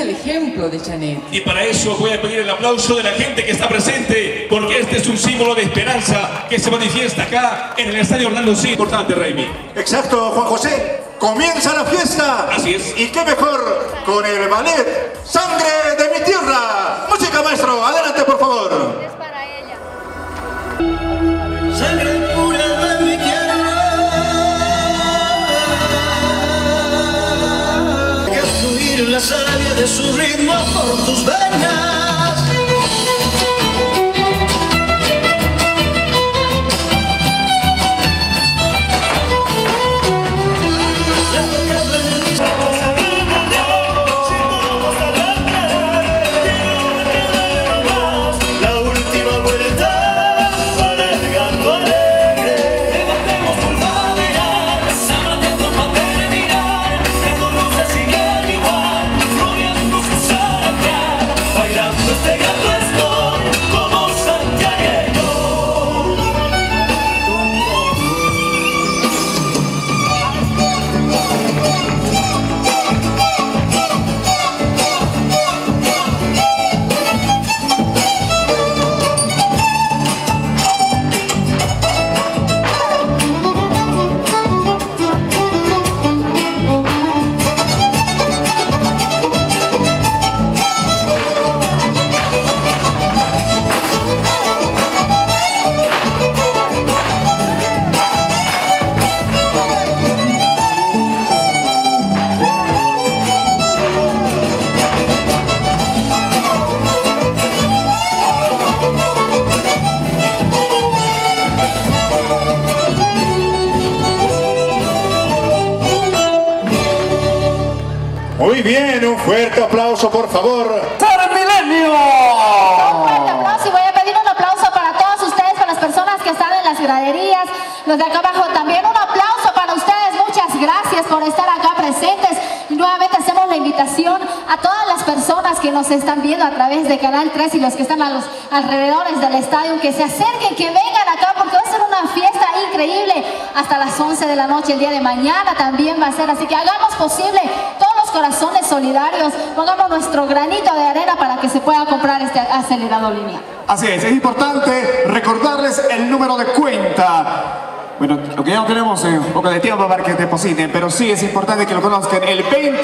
el ejemplo de Janet. Y para eso voy a pedir el aplauso de la gente que está presente, porque este es un símbolo de esperanza que se manifiesta acá en el Estadio Orlando City. Importante, Raimi. Exacto, Juan José. Comienza la fiesta. Así es. Y qué mejor con el ballet Sangre de mi Tierra. Música, maestro. Adelante, por favor. Es para ella. Sangre pura de mi tierra, que fluir la savia de su ritmo por tus venas. Muy bien, un fuerte aplauso, por favor. ¡TeleMilenio! Un fuerte aplauso y voy a pedir un aplauso para todos ustedes, para las personas que están en las graderías, los de acá abajo. También un aplauso para ustedes. Muchas gracias por estar acá presentes. Y nuevamente hacemos la invitación a todas las personas que nos están viendo a través de Canal 3 y los que están a los alrededores del estadio, que se acerquen, que vengan acá, porque va a ser una fiesta increíble hasta las 11 de la noche. El día de mañana también va a ser, así que hagamos posible todos los corazones solidarios, pongamos nuestro granito de arena para que se pueda comprar este acelerador lineal. Así es importante recordarles el número de cuenta. Bueno, lo que ya no tenemos un poco de tiempo para que depositen, pero sí es importante que lo conozcan. El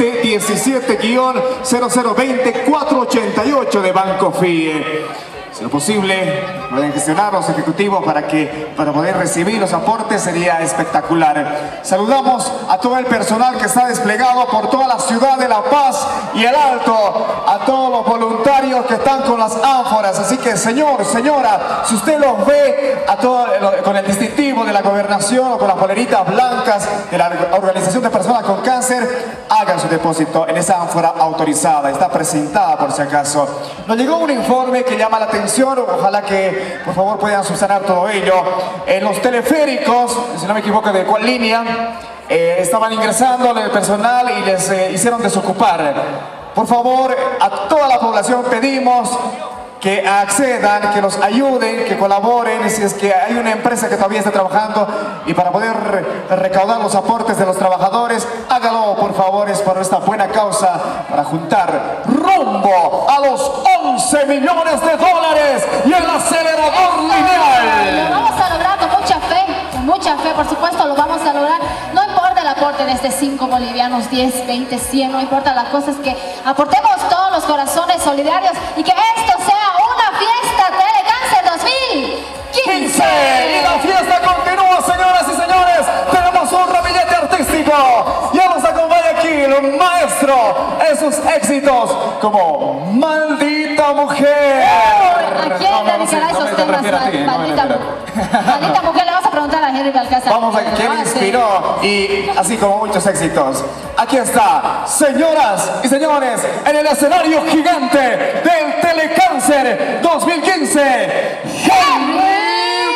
2017-0020-488 de Banco FIE. Si lo posible, pueden gestionar los ejecutivos para poder recibir los aportes, sería espectacular. Saludamos a todo el personal que está desplegado por toda la ciudad de La Paz y el Alto, a todos los voluntarios que están con las ánforas. Así que, señor, señora, si usted los ve a todo, con el distintivo de la gobernación o con las poleritas blancas de la Organización de Personas con Cáncer, hagan su depósito en esa ánfora autorizada. Está presentada por si acaso. Nos llegó un informe que llama la atención. Ojalá que por favor puedan subsanar todo ello. En los teleféricos, si no me equivoco, ¿de cuál línea? Estaban ingresando el personal y les hicieron desocupar. Por favor, a toda la población pedimos que accedan, que nos ayuden, que colaboren, si es que hay una empresa que todavía está trabajando, y para poder recaudar los aportes de los trabajadores, hágalo por favor, es para esta buena causa, para juntar rumbo a los 11 millones de dólares y el acelerador lineal. Lo vamos a lograr con mucha fe, por supuesto lo vamos a lograr. No importa el aporte de 5 bolivianos, 10, 20, 100, no importa, la cosa es que aportemos todos los corazones solidarios y que esto sea una fiesta Telecáncer 2015. Y la fiesta continúa, señoras y señores. Tenemos un ramillete artístico. Ya nos acompaña aquí el maestro en sus éxitos como Maldita Mujer. ¿A quién dedicará esos temas? Maldita Mujer, le vas a preguntar a Henry Alcázar. Vamos a ver quién inspiró, y así como muchos éxitos. Aquí está, señoras y señores, en el escenario gigante del Telecáncer 2015, Henry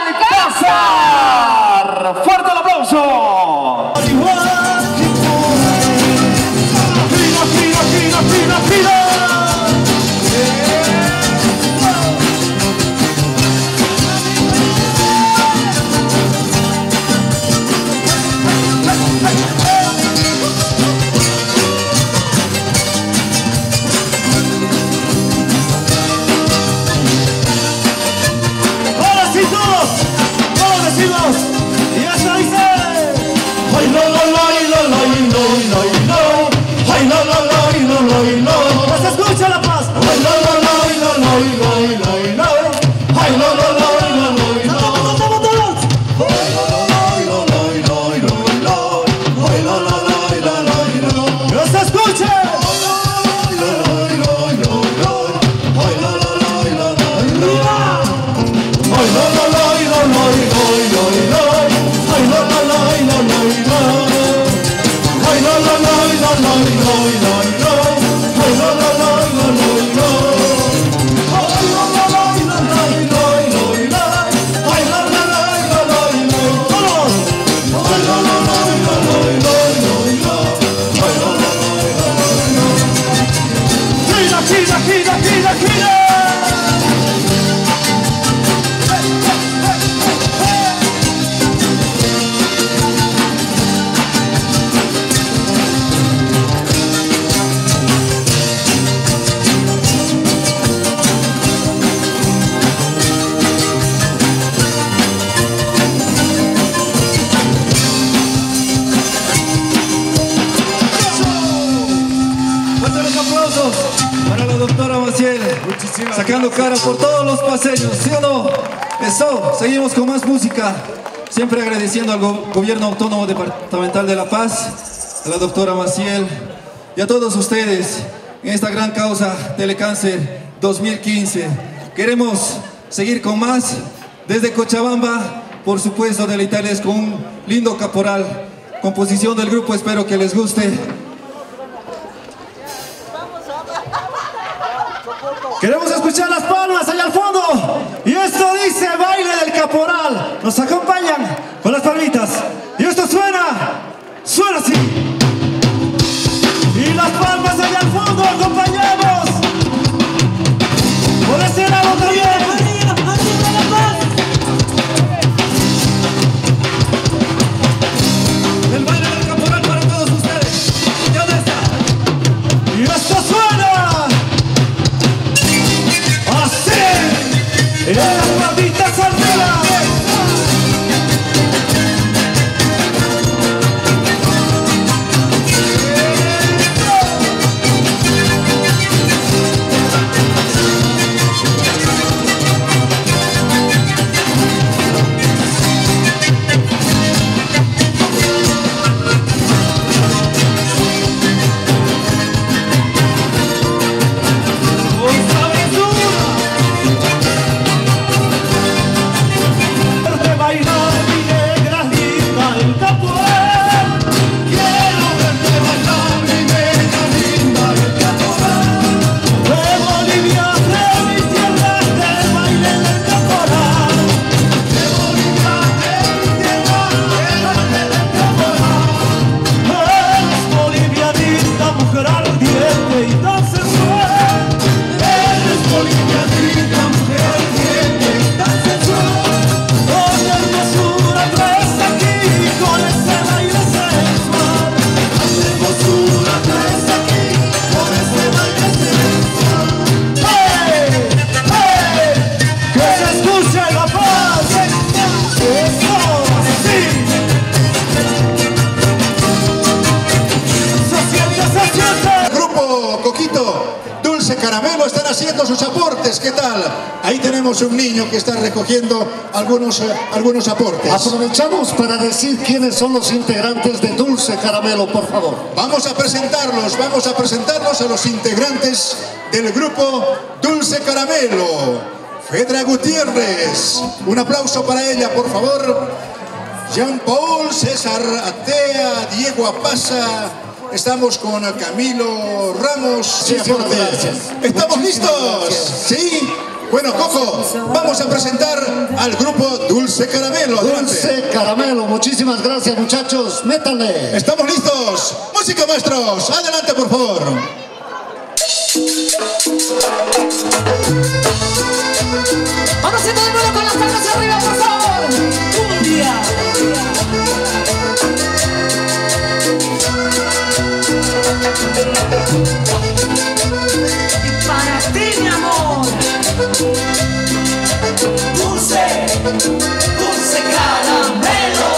Alcázar. ¡Fuerte el aplauso! gira, gira, gira. Para la doctora Maciel, sacando cara por todos los paseños, ¿sí o no? Eso, seguimos con más música, siempre agradeciendo al Gobierno Autónomo Departamental de La Paz, a la doctora Maciel y a todos ustedes en esta gran causa Telecáncer 2015. Queremos seguir con más desde Cochabamba, por supuesto deleitarles con un lindo caporal, composición del grupo, espero que les guste. Queremos escuchar las palmas allá al fondo. Y esto dice baile del caporal. Nos acompañan con las palmitas. Y esto suena así. Y las palmas allá al fondo, acompañamos. Por ese lado también. El baile del caporal para todos ustedes. ¿Y dónde está? Y esto suena. ¡Y las palmitas arriba! Caramelo están haciendo sus aportes. ¿Qué tal? Ahí tenemos un niño que está recogiendo algunos aportes. Aprovechamos para decir quiénes son los integrantes de Dulce Caramelo, por favor. Vamos a presentarlos a los integrantes del grupo Dulce Caramelo. Fedra Gutiérrez, un aplauso para ella, por favor. Jean Paul, César Atea, Diego Apaza. Estamos con Camilo Ramos. Sí, gracias. ¿Estamos listos? ¿Sí? Bueno, Coco, vamos a presentar al grupo Dulce Caramelo. Adelante. Dulce Caramelo, muchísimas gracias, muchachos. Métanle. ¿Estamos listos? Música, maestros. Adelante, por favor. Vamos a todo el mundo con las palmas arriba, por favor. Un día. Y para ti, mi amor, dulce, dulce caramelo.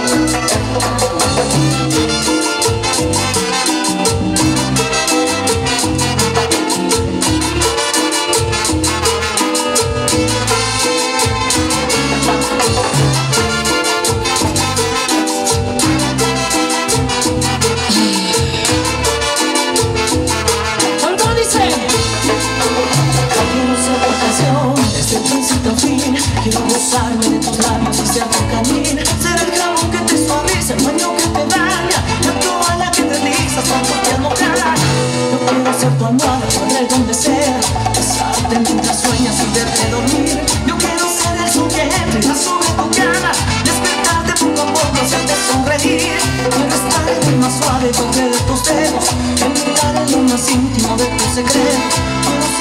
Quiero gozarme de tus labios y ser tu camino. Ser el clavo que te suaviza, el baño que te daña, la toalla que te deslizas con cualquier mojar. Yo quiero ser tu almohada, poder donde sea, besarte mientras sueñas y verte dormir. Yo quiero ser el sujeto, la sobre tu cama, despertarte poco a poco, hacerte sonreír. Quiero estar en el más suave toque de tus dedos, entrar en lo más íntimo de tu secreto.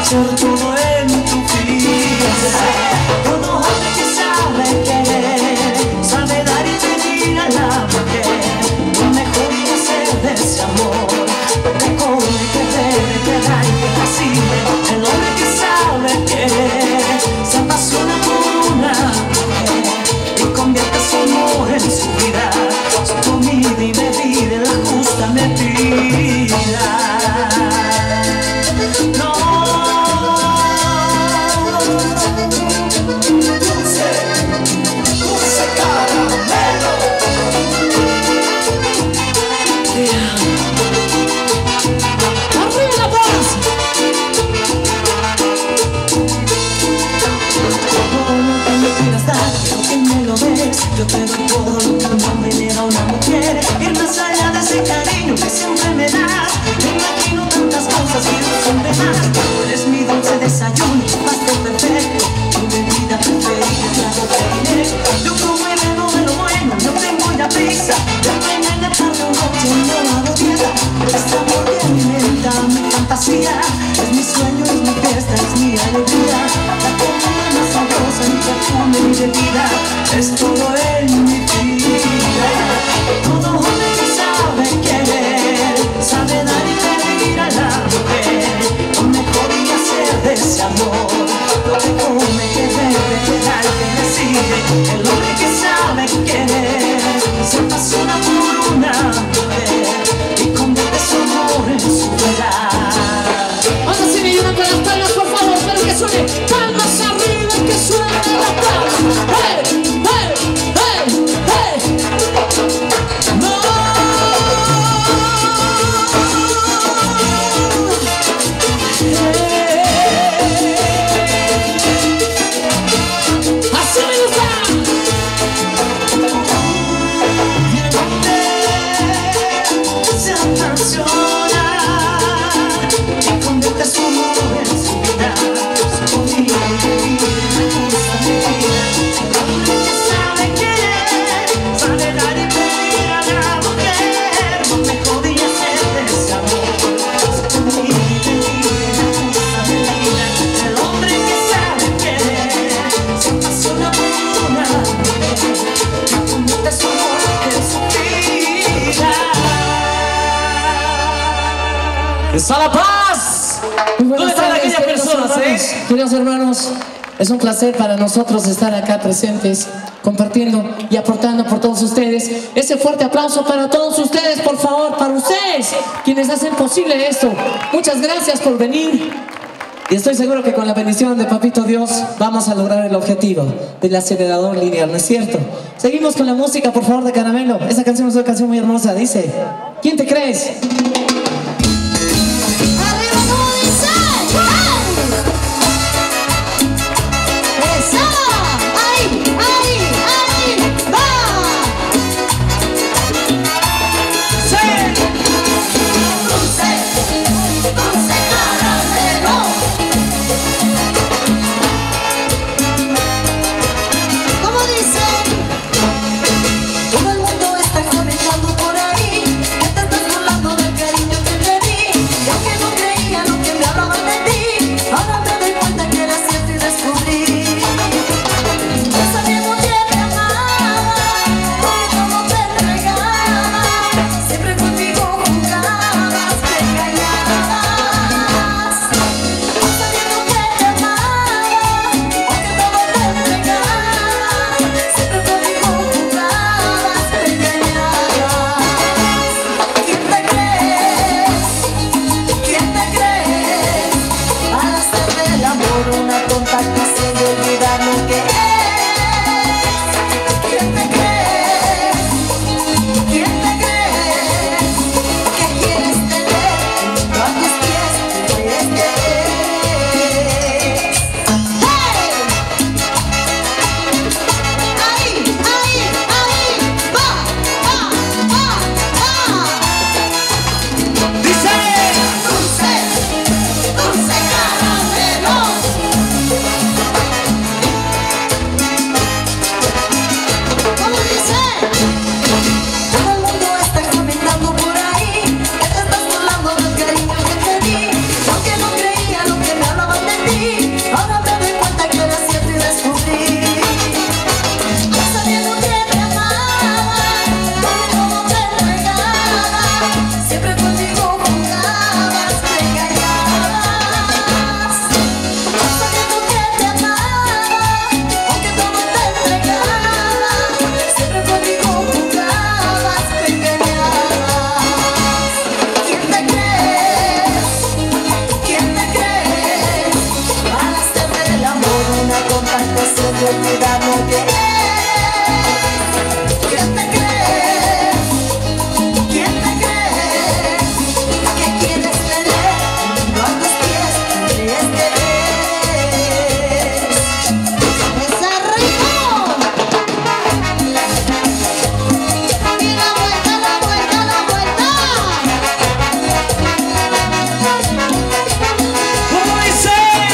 ser todo en tu vida. Todo hombre que sabe querer, sabe dar y pedir a la mujer lo mejor y hacer de ese amor. Que come, que bebe, que da y que recibe. El hombre que sabe querer se apasiona por una mujer y convierte su amor en su vida, su comida y bebida en la justa medida. No, dulce, dulce caramelo. ¡Arriba la paz! Yo te doy todo lo que no me niega una mujer. Ir más allá de ese cariño que siempre me das. Me imagino tantas cosas y no son de más. Tú eres mi dulce desayuno, pastel perfecto, mi bebida preferida, claro te diré. Yo como y bebo de lo bueno, no tengo ya prisa. De mañana, tarde o noche no hago dieta. Este amor que alimenta mi fantasía. Es mi sueño, es mi fiesta, es mi alegría. La comida más sabrosa, mi perfume, mi bebida. Es todo en mi vida. Todo hombre que sabe querer, sabe dar y pedir a la mujer lo mejor y hacer de ese amor. Lo que come, que bebe, que da y que recibe. El hombre que sabe querer se apasiona por una mujer y convierte su amor en su verdad. Ahora sí me ayudan con las palmas, por favor, espero que suene palmas arriba, que suene las palmas. ¡Hey! ¡Hey! ¡Hey! ¡Hey! ¡No! ¡Así me gusta! Se apasiona y convierte su amor en su vida, su comida y bebida, la justa medida. El hombre que sabe querer, sabe dar y pedir a la mujer lo mejor y hacer de ese amor, su comida y bebida, la justa medida. El hombre que sabe querer se apasiona por una mujer y convierte su amor en su vida. ¡Esa la paz! ¿Dónde están aquellas personas, Queridos hermanos, es un placer para nosotros estar acá presentes, compartiendo y aportando por todos ustedes. Ese fuerte aplauso para todos ustedes, por favor, para ustedes, quienes hacen posible esto. Muchas gracias por venir. Y estoy seguro que con la bendición de Papito Dios vamos a lograr el objetivo del acelerador lineal, ¿no es cierto? Seguimos con la música, por favor, de Caramelo. Esa canción es una canción muy hermosa, dice: ¿quién te crees? Arriba, como dice. Eso. Ahí, ahí, ahí. Va. Sí. Dulce, dulce caramelo. ¿Cómo dice? Todo el mundo está comentando por ahí que te estás burlando del cariño olvidar lo que es. ¿Quién te crees? ¿Quién te crees? ¿Qué quieres tener? No a tus pies crees que eres. ¡Esa ritmo! Y la vuelta, la vuelta, la vuelta. ¿Cómo dice?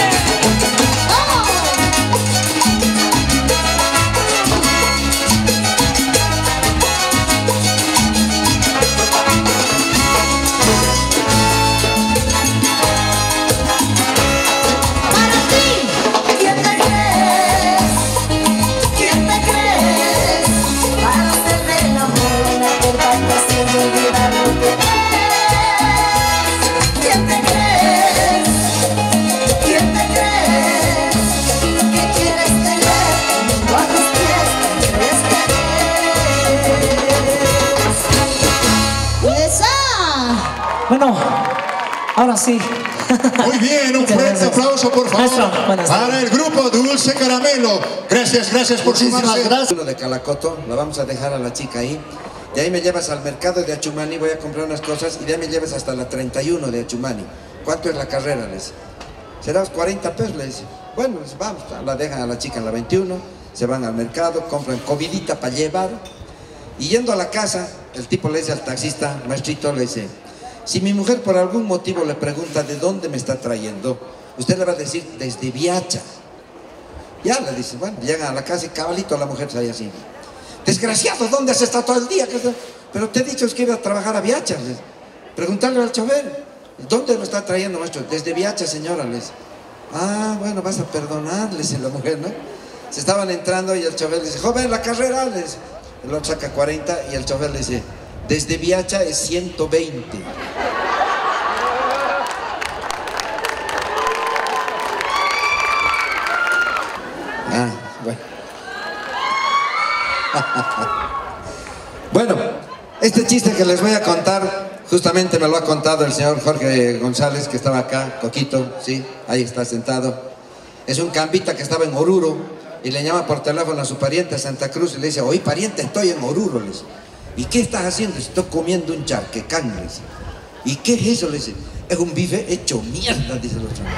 Para ti, ¿quién te crees? ¿Quién te crees? Para hacer del amor una corbata sin olvidar lo que es. ¿Quién te crees? ¿Quién te crees? ¿Qué quieres tener? No a tus pies crees que eres. ¡Esa! Bueno, ahora sí. Muy bien, un Muchas fuerte gracias. aplauso por Maestro, favor buenas tardes. para el grupo Dulce Caramelo. Gracias, gracias por Muchísimas sumarse. gracias. Uno de Calacoto, la vamos a dejar a la chica ahí. De ahí me llevas al mercado de Achumani, voy a comprar unas cosas y de ahí me llevas hasta la 31 de Achumani. ¿Cuánto es la carrera? Les será 40 pesos, les dice. Bueno, les vamos, la dejan a la chica en la 21, se van al mercado, compran comidita para llevar. Y yendo a la casa, el tipo le dice al taxista, maestrito, le dice, si mi mujer por algún motivo le pregunta de dónde me está trayendo, usted le va a decir, desde Viacha. Ya le dice, bueno, llegan a la casa y cabalito la mujer sale así. Desgraciado, ¿dónde has estado todo el día? Pero te he dicho que iba a trabajar a Viacha. Preguntarle al chofer, ¿dónde lo está trayendo, maestro? Desde Viacha, señora. Les. Ah, bueno, vas a perdonarles, la mujer, ¿no? Se estaban entrando y el chofer le dice, joven, la carrera, les. El otro saca 40 y el chofer le dice, desde Viacha es 120. Ah, bueno. Bueno, este chiste que les voy a contar, justamente me lo ha contado el señor Jorge González, que estaba acá, Coquito, sí, ahí está sentado. Es un cambita que estaba en Oruro y le llama por teléfono a su pariente a Santa Cruz y le dice, oye pariente, estoy en Oruro, le dice. ¿Y qué estás haciendo? Estoy comiendo un charquecán, le dice. ¿Y qué es eso? Le dice, es un bife hecho mierda, dice el otro.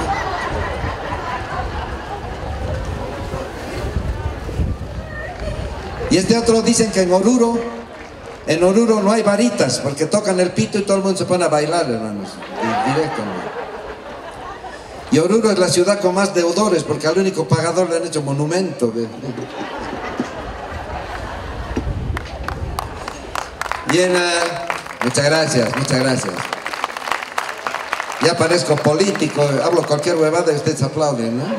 Y este otro dicen que en Oruro no hay varitas, porque tocan el pito y todo el mundo se pone a bailar, hermanos. Directo, ¿no? Y Oruro es la ciudad con más deudores, porque al único pagador le han hecho monumento. Bien, muchas gracias, muchas gracias. Ya parezco político, hablo cualquier huevada y ustedes aplauden, ¿no?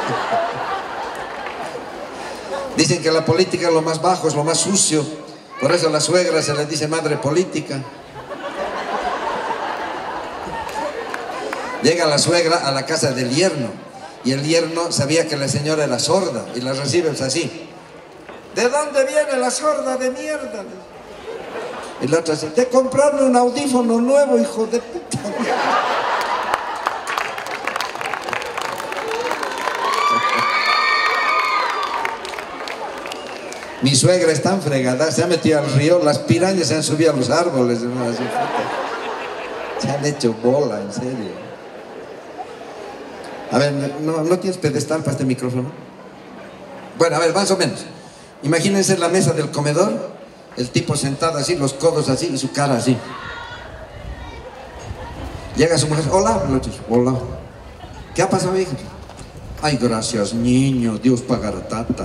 Dicen que la política es lo más bajo, es lo más sucio. Por eso a la suegra se les dice madre política. Llega la suegra a la casa del yerno. Y el yerno sabía que la señora era sorda. Y la recibe así. ¿De dónde viene la sorda de mierda? Y la otra dice, de comprarme un audífono nuevo, hijo de puta. Mi suegra es tan fregada, se ha metido al río, las pirañas se han subido a los árboles. Se han hecho bola, en serio. A ver, ¿no tienes pedestal para este micrófono? Bueno, a ver, más o menos. Imagínense la mesa del comedor, el tipo sentado así, los codos así y su cara así. Llega su mujer, hola, hola. ¿Qué ha pasado, hija? Ay, gracias, niño, Dios pagará tata.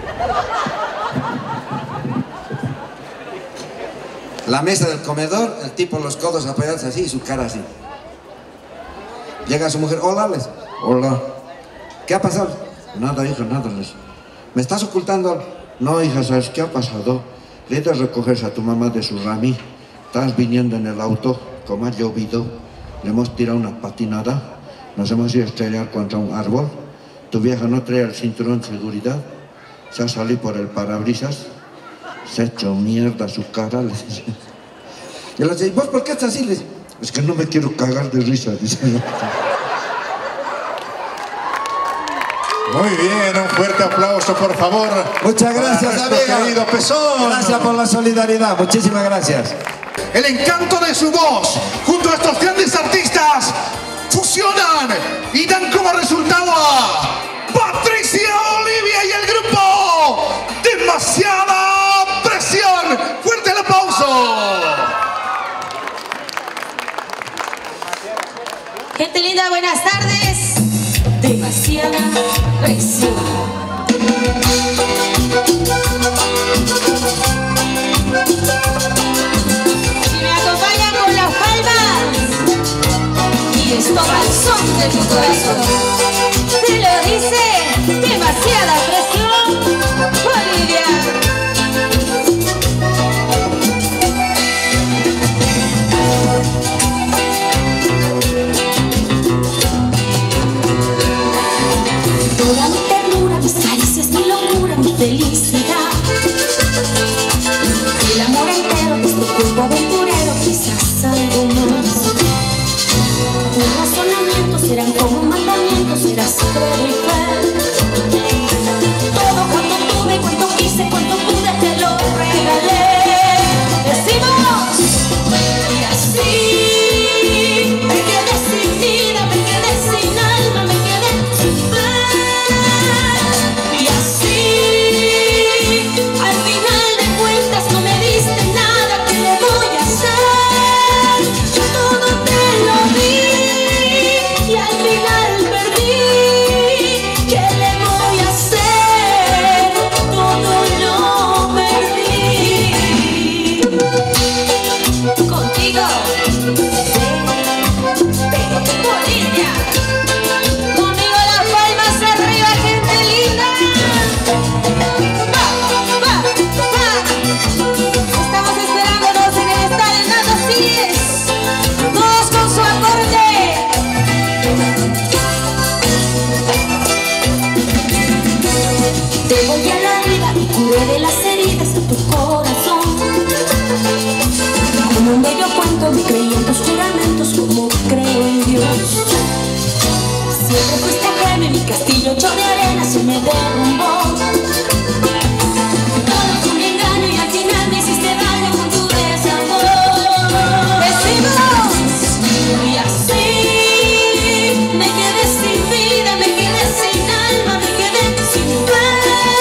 La mesa del comedor, el tipo los codos apoyados así y su cara así. Llega su mujer, hola, les. Hola. ¿Qué ha pasado? Nada, hija, nada, les. ¿Me estás ocultando? No, hija, ¿sabes qué ha pasado? Le he de recogerse a tu mamá de su rami. Estás viniendo en el auto, como ha llovido. Le hemos tirado una patinada. Nos hemos ido a estrellar contra un árbol. Tu vieja no trae el cinturón de seguridad. Se ha salido por el parabrisas. Se ha hecho mierda su cara, le dice. Y le dice, ¿vos por qué estás así? Le dice, es que no me quiero cagar de risa, dice. Muy bien, un fuerte aplauso, por favor. Muchas gracias, amiga. Querido Pezón. Gracias por la solidaridad, muchísimas gracias. El encanto de su voz, junto a estos grandes artistas, fusionan y dan como resultado a Patricia Olivia y el grupo Demasiada Presión. ¡Fuerte el aplauso! Gente linda, buenas tardes. Demasiada presión. Y me acompañan con las palmas. Y esto va al son de tu corazón. Te lo dice demasiada presión, Olivia. Toda mi ternura, mis caricias, mi locura, mi felicidad. El amor entero de este cuerpo aventurero, quizás algo más. Tus razonamientos serán como mandamientos, serás breve y fiel. Todo cuanto tuve, cuanto quise, cuanto pude, te lo regalé. Decimos, y así me quedé sin vida, me quedé sin alma, me quedé sin fe. Y así, al final de cuentas, no me diste nada, ¿qué le voy a hacer? Yo todo te lo di y al final perdí. ¿Qué le voy a hacer? Todo lo perdí. Contigo, Olivia. Conmigo las palmas arriba, gente linda. Va. Estamos esperándonos en el estadio Hernando Siles. Todos con su acorde. Te volví a la vida y curé de las heridas en tu corazón. Como un bello cuento me creí en tus juramentos, como creo en Dios. Siempre fuiste ajeno, mi castillo hecho de arena se me derrumbó. Todo fue un engaño y al final me hiciste daño con tu desamor. Decimos, y así me quedé sin vida, me quedé sin alma, me quedé sin fe.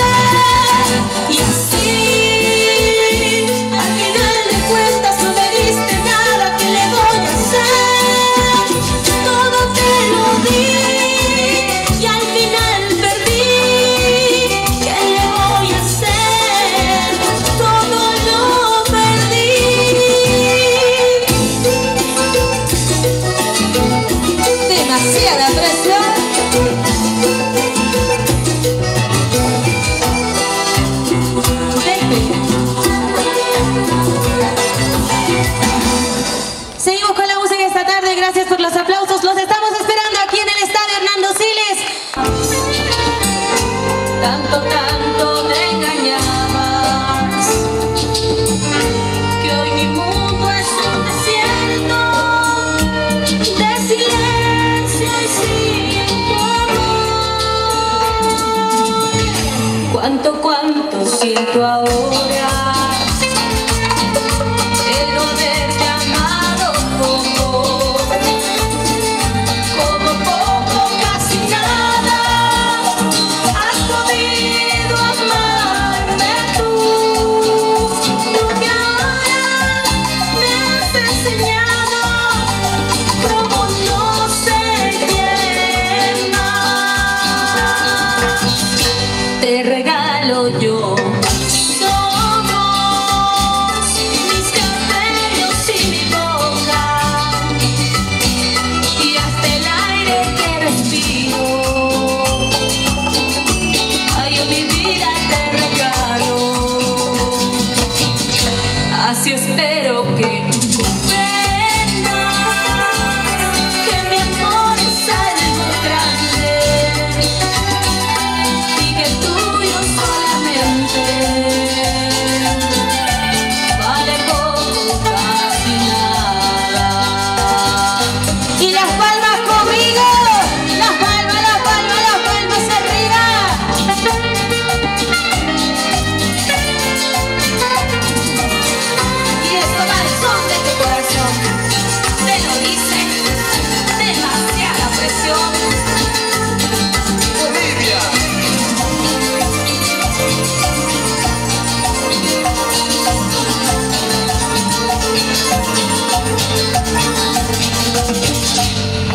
Y así, al final de cuentas no me diste nada, ¿qué le voy a hacer? Todo te lo di y al final perdí. ¿Qué le voy a hacer? Todo lo perdí. Demasiada presión. Seguimos con la música esta tarde, gracias por los aplausos, los estamos esperando aquí en el estadio Hernando Siles. Tanto me engañabas, que hoy mi mundo es un desierto de silencio y sin amor. Cuánto siento ahora el no haberte amado como poco, casi nada. Has podido amarme tú que ahora me has enseñado cómo no se quiere más. Te regalo yo.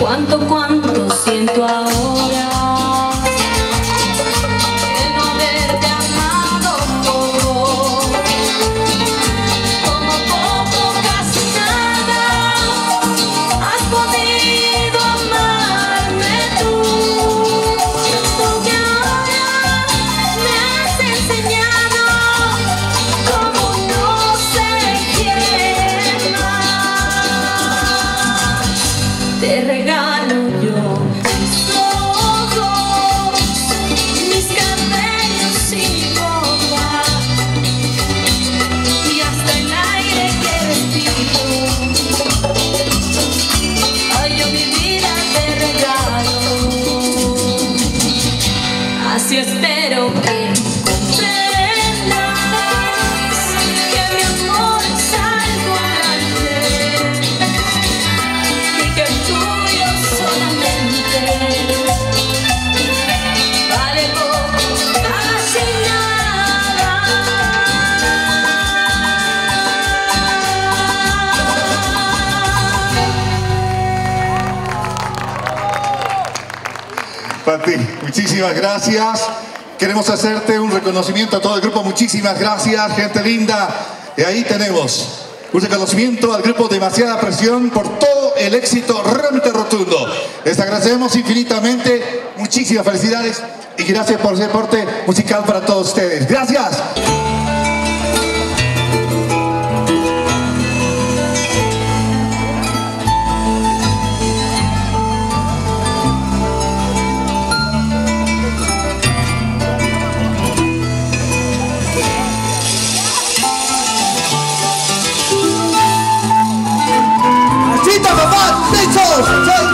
cuánto siento ahora el no haberte amado poco, como poco, casi nada has podido amarme tú que ahora me has enseñado cómo no se quiere más. Te regalo yo mis ojos, mis cabellos sin boca y hasta el aire que respiro. Ay, yo mi vida te regalo. Así espero que comprendas que mi amor es algo grande y que el tuyo solamente vale poco, casi nada. Pati, muchísimas gracias. Queremos hacerte un reconocimiento a todo el grupo. Muchísimas gracias, gente linda. Y ahí tenemos un reconocimiento al grupo Demasiada Presión por todo el éxito realmente rotundo. Les agradecemos infinitamente. Muchísimas felicidades y gracias por ese aporte musical para todos ustedes. Gracias. ¡Chita, papá! ¡Listo!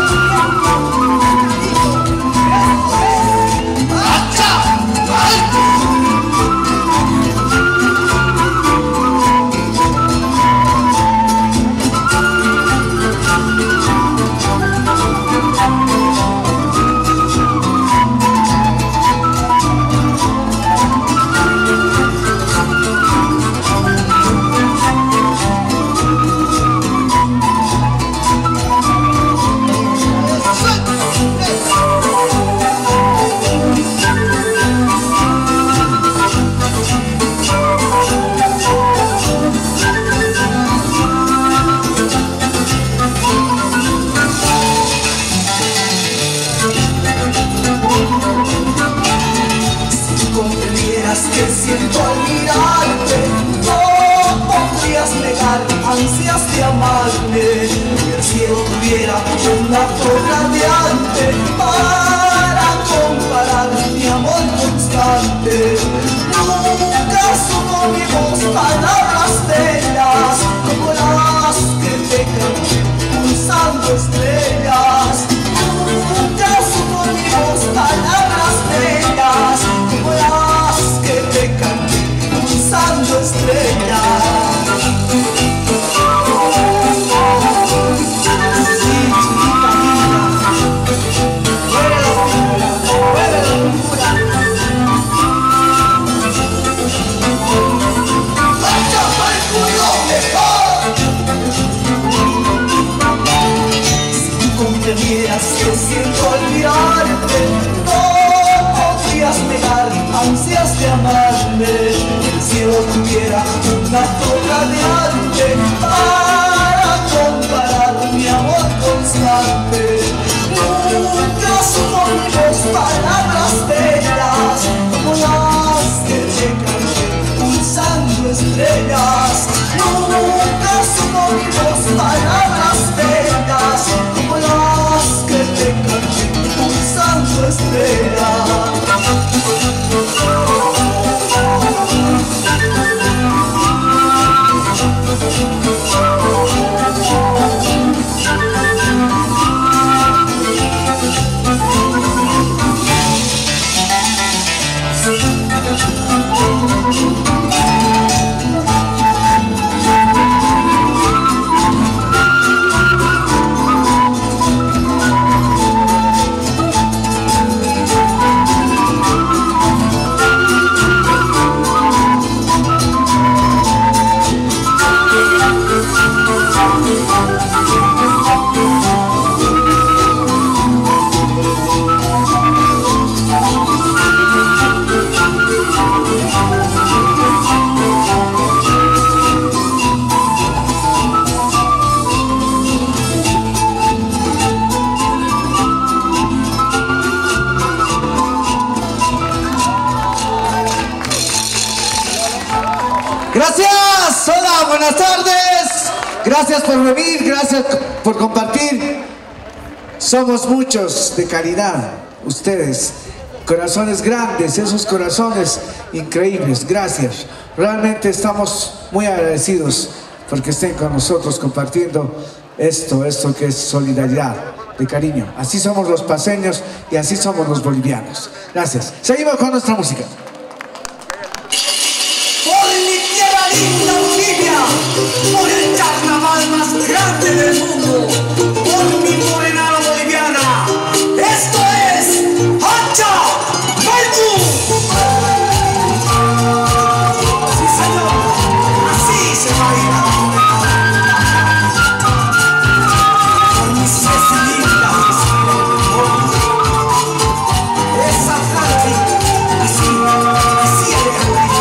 Que siento al mirarte, no podrías negar ansias de amarme. Si el cielo tuviera una flor radiante para comparar mi amor constante, nunca sonó mi voz palabras bellas como las que te canté pulsando estrellas. Nunca sonó mi voz palabras bellas como las que te canté pulsando estrellas. Sí, chiquita linda, mueve la locura, mueve la locura. ¡Vaya para el culo mejor! Si tú comprendieras que siento al mirarte, no podrías negar ansias de amarme. El cielo tuviera una flor radiante para comparar mi amor constante. Nunca sonó mi voz palabras bellas como las que te canté pulsando estrellas. Nunca sonó mi voz palabras bellas como las que te canté pulsando estrellas. Gracias por venir, gracias por compartir. Somos muchos de calidad, ustedes. Corazones grandes, esos corazones increíbles. Gracias. Realmente estamos muy agradecidos porque estén con nosotros compartiendo esto que es solidaridad, de cariño. Así somos los paceños y así somos los bolivianos. Gracias. Seguimos con nuestra música. Por mi tierra linda Bolivia, por el carnaval más grande del mundo, por mi morenada boliviana, esto es Hacha Malbu. Sí, señor, así se baila. Por mi Cecilia, esa Franci, así elegante.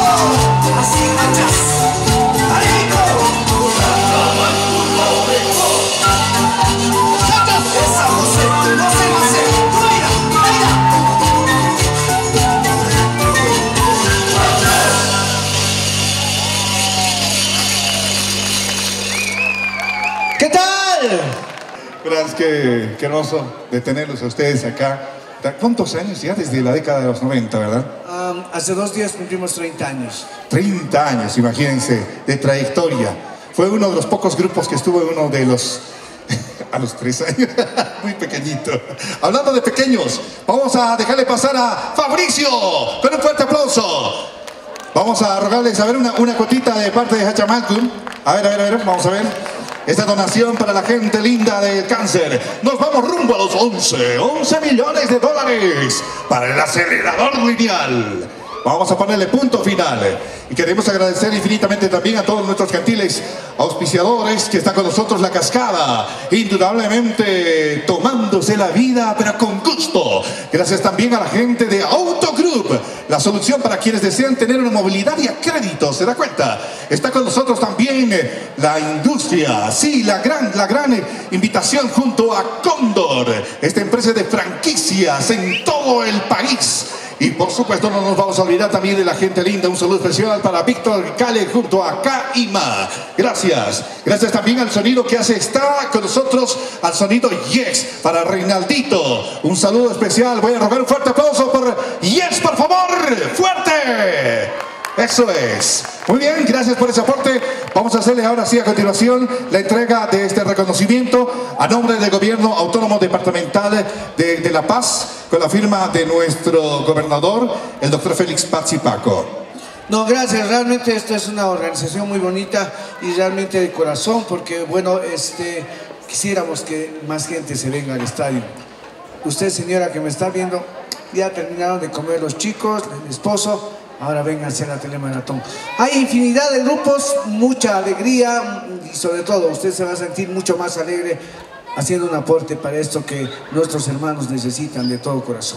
Así, machas. ¡Dale, Nico! qué hermoso de tenerlos a ustedes acá. ¿Cuántos años ya? Desde la década de los 90, ¿verdad? Hace 2 días cumplimos 30 años. 30 años, imagínense, de trayectoria. Fue uno de los pocos grupos que estuvo en uno de los... a los 3 años, muy pequeñito. Hablando de pequeños, vamos a dejarle pasar a Fabricio con un fuerte aplauso. Vamos a rogarles a ver una cotita de parte de Hachamalcum. A ver, vamos a ver. Esta donación para la gente linda del cáncer. Nos vamos rumbo a los 11 millones de dólares para el acelerador lineal. Vamos a ponerle punto final. Y queremos agradecer infinitamente también a todos nuestros gentiles auspiciadores que están con nosotros. La Cascada, indudablemente tomándose la vida, pero con gusto. Gracias también a la gente de Autogroup, la solución para quienes desean tener una movilidad y a crédito. ¿Se da cuenta? Está con nosotros también la industria. Sí, la gran invitación junto a Cóndor, esta empresa de franquicias en todo el país. Y por supuesto no nos vamos a olvidar también de la gente linda. Un saludo especial para Víctor Cale junto a Kaima. Gracias. Gracias también al sonido que está con nosotros, al sonido Yes, para Reinaldito. Un saludo especial. Voy a rogar un fuerte aplauso por Yes, por favor. ¡Fuerte! Eso es. Muy bien, gracias por ese aporte. Vamos a hacerle ahora sí a continuación la entrega de este reconocimiento a nombre del Gobierno Autónomo Departamental de La Paz, con la firma de nuestro gobernador, el doctor Félix Patsipaco. No, gracias. Realmente esta es una organización muy bonita y realmente de corazón, porque bueno, quisiéramos que más gente se venga al estadio. Usted, señora, que me está viendo, ya terminaron de comer los chicos, el esposo. Ahora vénganse a la telemaratón. Hay infinidad de grupos, mucha alegría y sobre todo usted se va a sentir mucho más alegre haciendo un aporte para esto que nuestros hermanos necesitan de todo corazón.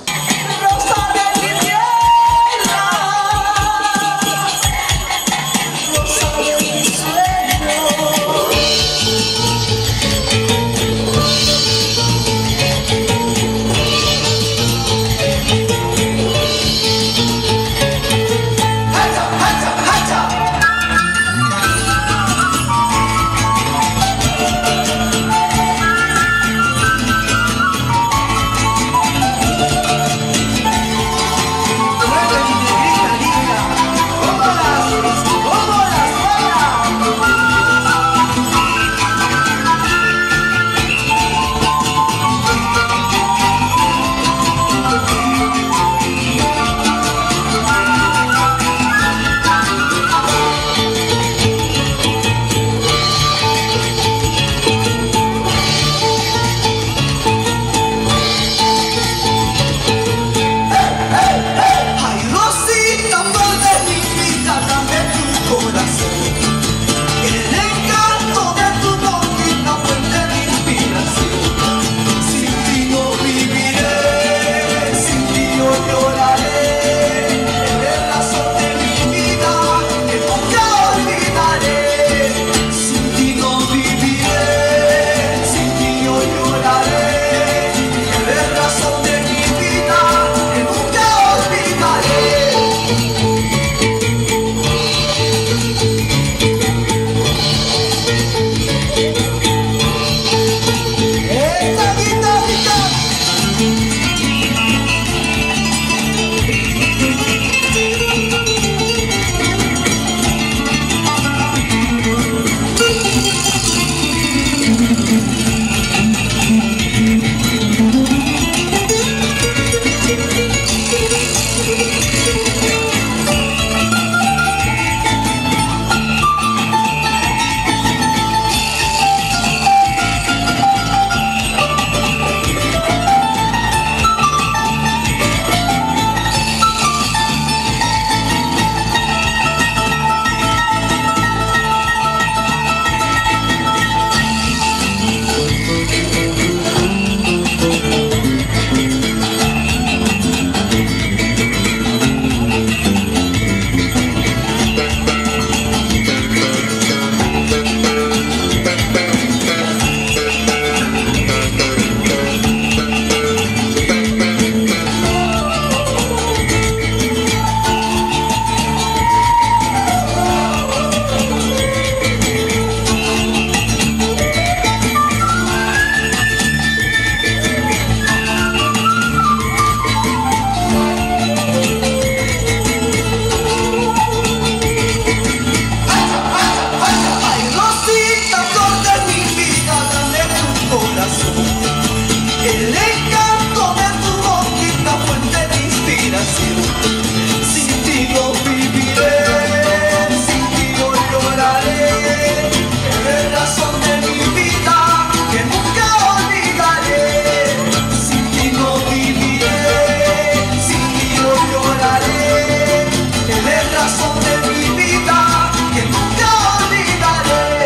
El encanto de tu boquita, fuente de inspiración. Sin ti no viviré, sin ti no lloraré. Eres razón de mi vida que nunca olvidaré. Sin ti no viviré, sin ti no lloraré. Eres razón de mi vida que nunca olvidaré.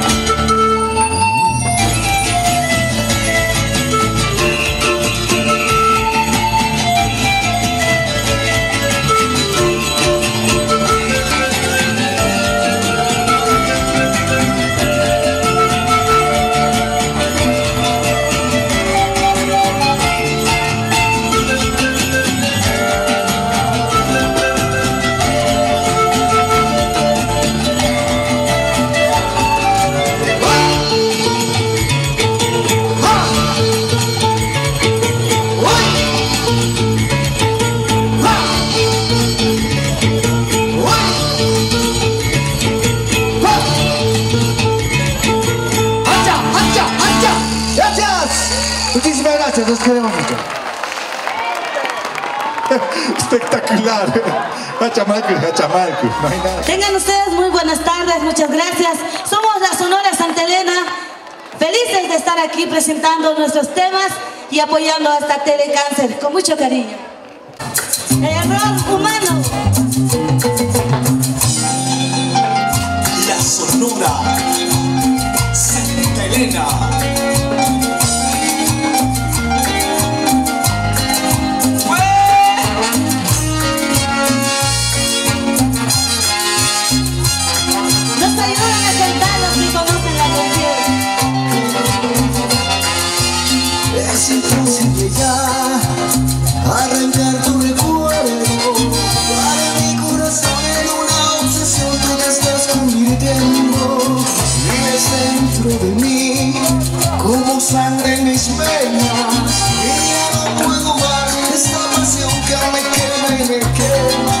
Muchísimas gracias, nos queremos mucho. Espectacular. Hachamalcu, no hay nada. Tengan ustedes muy buenas tardes, muchas gracias. Somos la Sonora Santa Elena, felices de estar aquí presentando nuestros temas y apoyando a esta Telecáncer con mucho cariño. El error humano. La Sonora Santa Elena. Nos ayudan a cantar los que conocen la canción. Es imposible ya arrancar tu recuerdo. Para mi corazón en una obsesión tú te estás convirtiendo. Vives dentro de mí como sangre en mis venas. Y ya no puedo más esta pasión que me quema y me quema.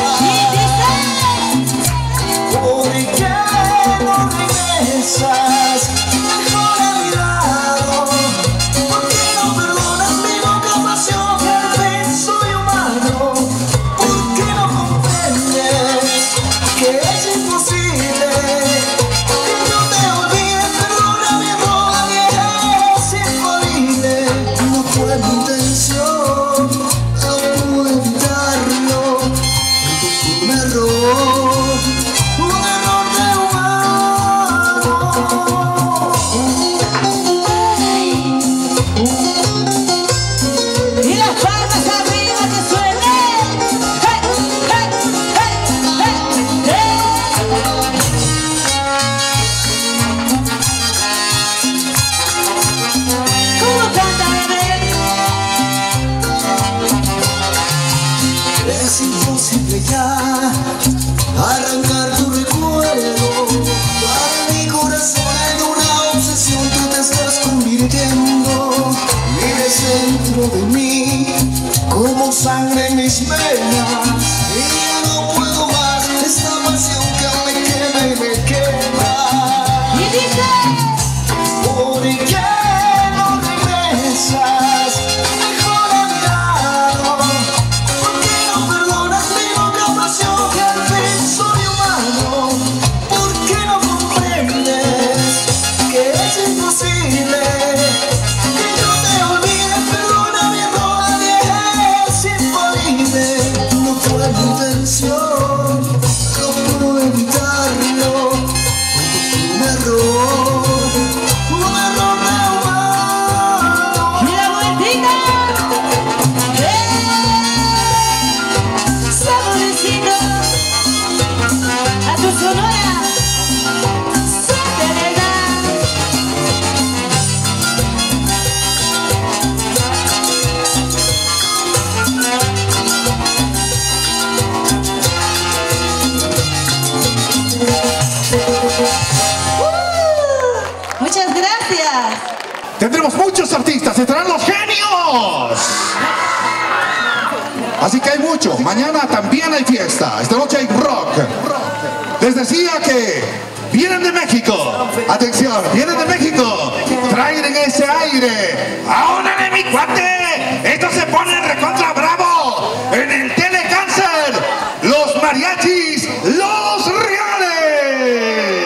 ¿Por qué no regresas? Mejor a mi lado. ¿Por qué no perdonas mi loca pasión? Que al fin soy humano. ¿Por qué no comprendes que es imposible que yo te olvide? Perdona mi error, es infalible. No fue mi intención, no pude evitarlo. Un error. Y las palmas arriba que suenen. ¡Hey, hey, hey, hey, hey! ¿Cómo canta, bebé? Es imposible ya arrancar tu recuerdo. Para mi corazón en una obsesión tú te estás convirtiendo. Vives dentro de mí como sangre en mis venas. Y ya no puedo más esta pasión que me quema y me quema. Y dice: ¿por qué no regresas? Mejor a mi lado. ¿Por qué no perdonas mi loca pasión? Que al fin soy humano. ¿Por qué no comprendes que es imposible que yo te olvide? Perdona mi error, es infalible. No fue mi intención, no pude evitarlo. Un error de humano. ¡Y la vueltita! ¡Saborcito! A tu Sonora Santa Elena. Muchas gracias. Tendremos muchos artistas, estarán los genios. Así que hay mucho. Mañana también hay fiesta. Esta noche hay rock. Les decía que vienen de México. Atención, vienen de México. Traen en ese aire. ¡Ahora de mi cuate! Esto se pone recontra bravo. En el Telecáncer, los mariachis, los reales.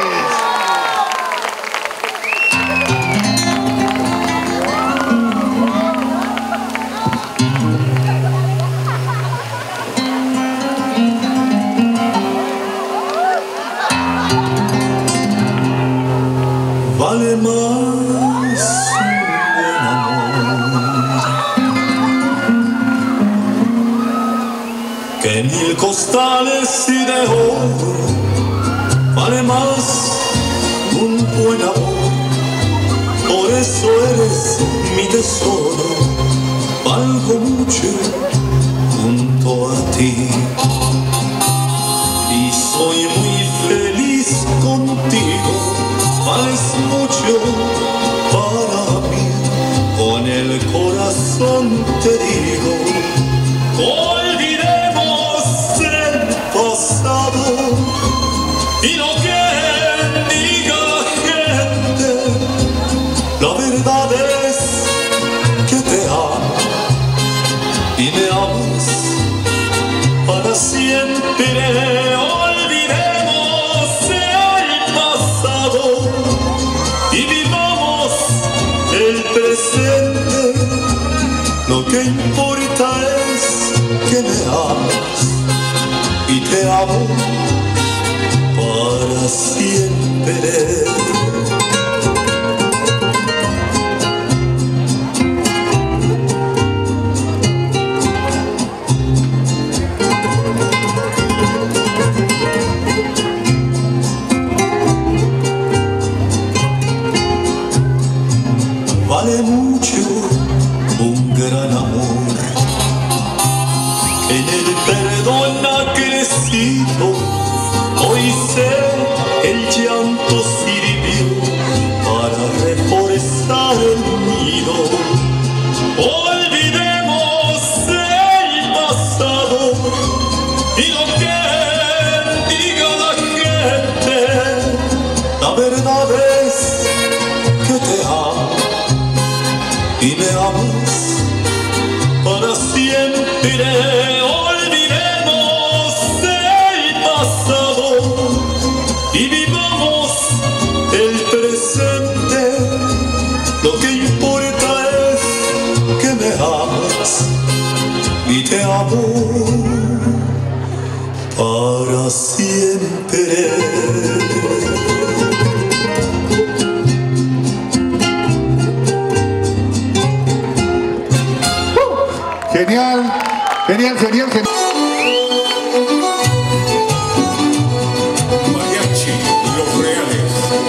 Vale más un amor que 1000 costales y de oro. Vale más un buen amor, por eso eres mi tesoro. Valgo mucho junto a ti y soy muy feliz contigo. Vales mucho para mí, con el corazón te digo. Olvidemos el pasado y lo que diga la gente. La verdad es que te amo y me amas para siempre. Lo que importa es que me amas y te amo para siempre. Vale mucho un gran amor, en el perdón ha crecido. Hoy sé el llanto sirvió para reforzar el nido. Olvidemos el pasado y lo que diga la gente. La verdad es que te amo y me amas para siempre. Olvidemos el pasado y vivamos el presente. Lo que importa es que me amas y te amo para siempre. Genial, genial, genial, genial. Mariachi, los reales.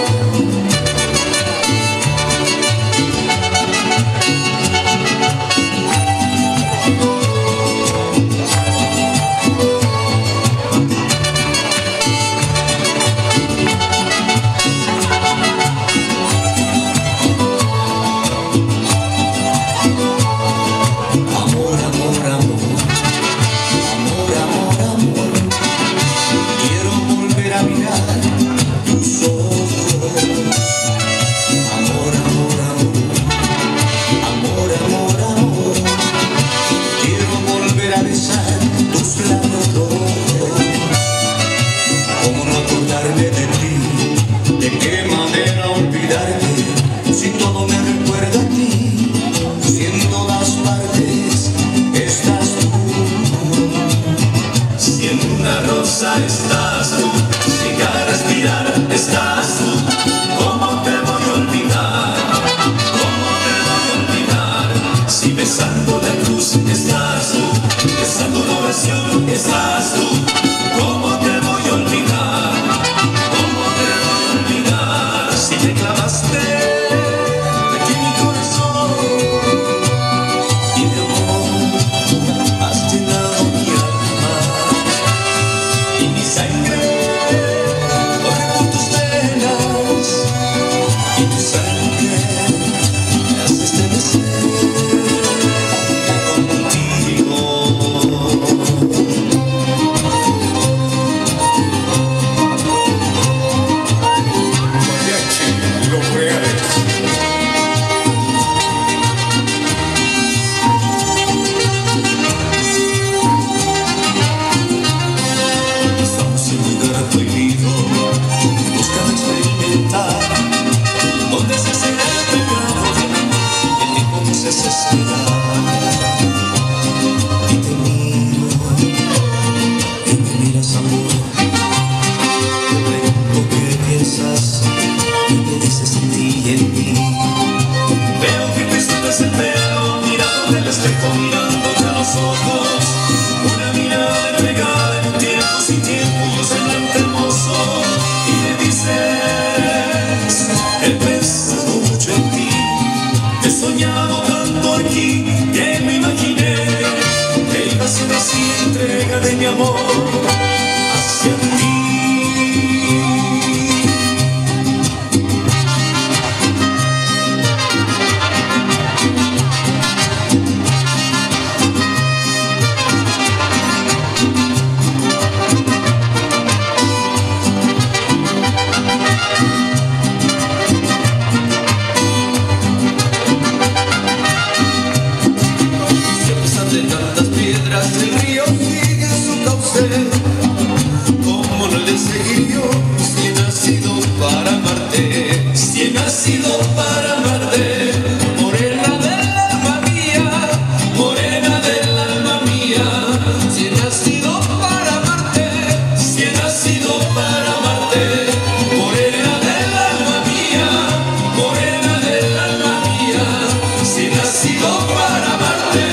Estás tú, sin cada respirar estás tú. ¿Cómo te voy a olvidar? ¿Cómo te voy a olvidar? Si besando la cruz estás tú, besando la oración estás tú. ¿Cómo te voy a olvidar? ¿Cómo te voy a olvidar? Si te clavaste aquí en mi corazón y de amor has llenado mi alma. Mi sangre corre por tus venas y tu sangre me hace estremecer contigo. desesperar. Y te miro y me miras, amor. Te pregunto qué piensas y me dices en ti y en mí. Veo que te sueltas el pelo mirando del espejo, mirándote a los ojos. Una mirada entregada en tiempos y tiempos, semblante hermoso. Y me dices, he pensado mucho en ti, he soñado tanto aquí que me imaginé que iba a ser así entrega de mi amor hacia ti. El río sigue su cauce, ¿cómo no le seguir yo? Si he nacido para amarte, si he nacido para amarte, morena del alma mía, morena del alma mía. Si he nacido para amarte, si he nacido para amarte, morena del alma mía, morena del alma mía. Si he nacido para amarte.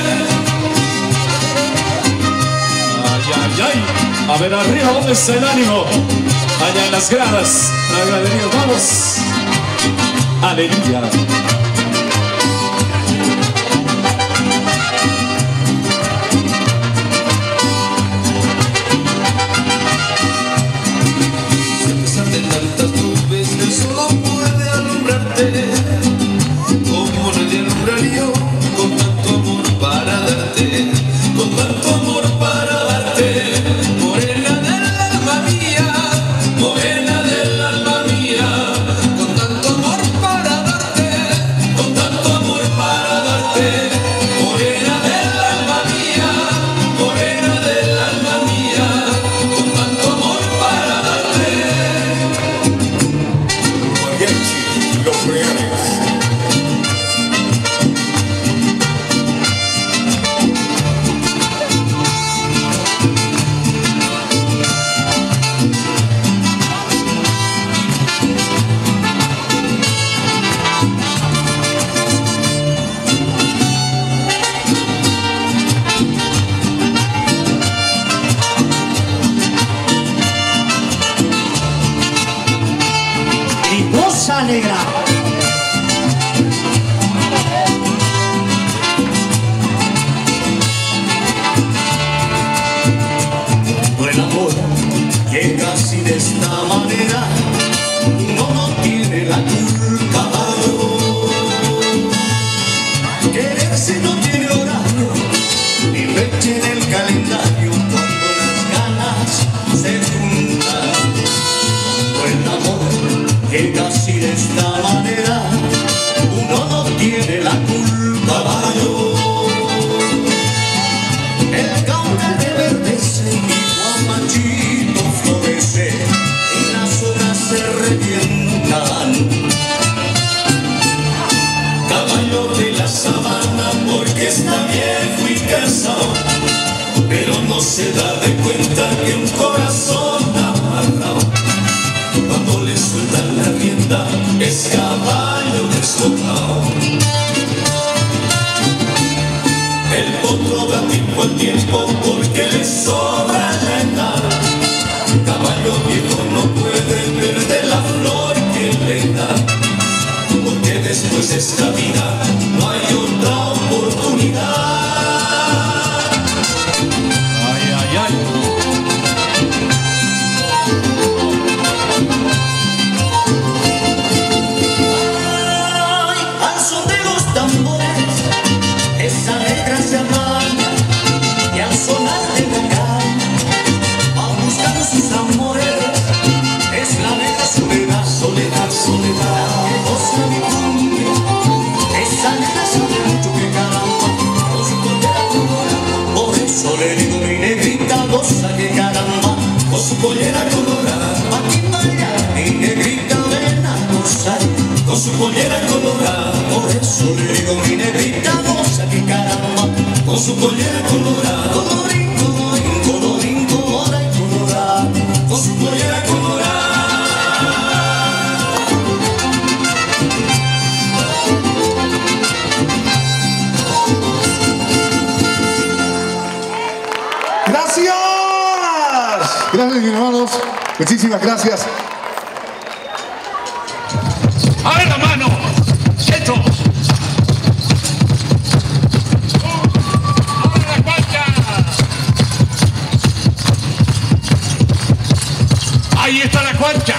A ver arriba, ¿dónde está el ánimo? Allá en las gradas, la gradería, vamos. Aleluya. Si a pesar de tantas nubes el sol no puede alumbrarte, ¿cómo no te alumbraría yo con tanto amor para darte? Con tanto amor para darte. Morena del alma mía, morena del alma mía. Con tanto amor para darte, con tanto amor para darte. Morena del alma mía, morena del alma mía. Con tanto amor para darte. Mariachi, los reales. Negra. El amor llega así de esta manera, uno no tiene la culpa. Quererse no tiene horario, ni fecha en el calendario, cuando las ganas se juntan. El amor llega así de esta manera, uno no tiene la culpa. El caudal reverdece y guamachito florece y las horas se revientan. Caballo de la sabana porque está viejo y cansado, pero no se da de cuenta que un corazón amarrado, cuando le sueltan la rienda, es caballo desbocado. El potro da tiempo al tiempo porque le sobra la edad. Caballo viejo no puede perder la flor que le da, porque después de esta vida no hay otra oportunidad. Ay, ay, ay. Al son de los tambores, esa negra se amaña, y al sonar de la caña, va buscando sus amores. Es la negra soledad, soledad, soledad, que goza mi cumbia. Es su pollera colorada. Colorín, colorín, colorín, colora y colorada. Con su pollera colorada. ¡Gracias! Gracias, mis hermanos. Muchísimas gracias. ¡A ver la mano! ¡Hecho! ¡Ahora la cuarta! ¡Ahí está la cuarta!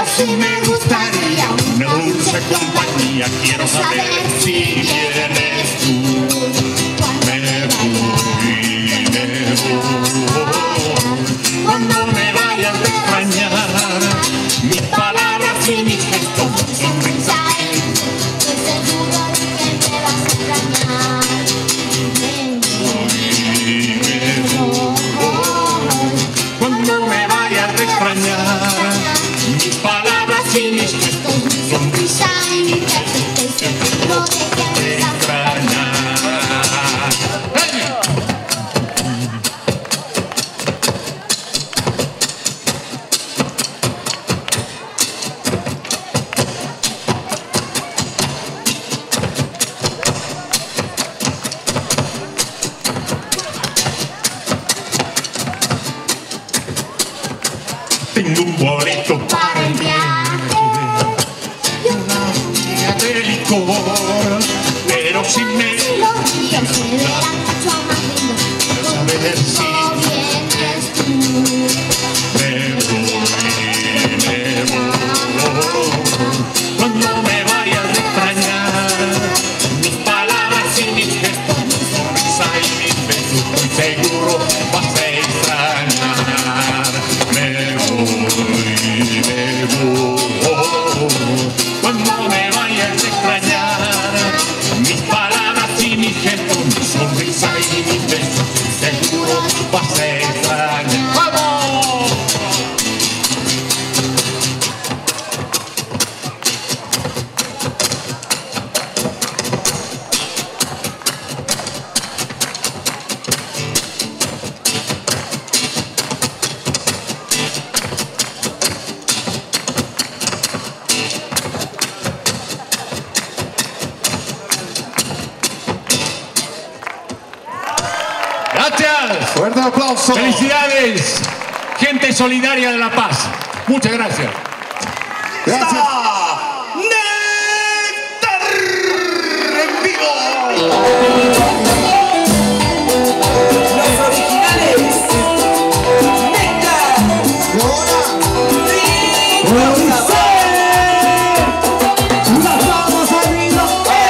sí me gustaría una dulce compañía. Quiero saber si vienes tú. Me voy. Cuando me vayas a extrañar, mis palabras y mis gestos, mi sonrisa. Estoy seguro de que me vas a extrañar. Cuando me vayas a extrañar, mis palabras y mis gestos, mi sonrisa y mi gesto, estoy seguro de que me vas a extrañar. Tengo un boleto para el viaje y una botella de licor, pero si me los ríos se verán mucho más lindos. saber si vienes tú. me voy. Cuando me vayas a extrañar, mis palabras y mis gestos, mi sonrisa y mis besos, estoy seguro vas a extrañar. Me voy. Cuando me vayas a extrañar, mis palabras y mis gestos, mi sonrisa y mis besos, seguro vas a extrañar. ¡Vamos! Gracias. Fuerte aplauso. Felicidades, gente solidaria de La Paz. Muchas gracias. Gracias. Los originales. Néctar. Las vamos arriba.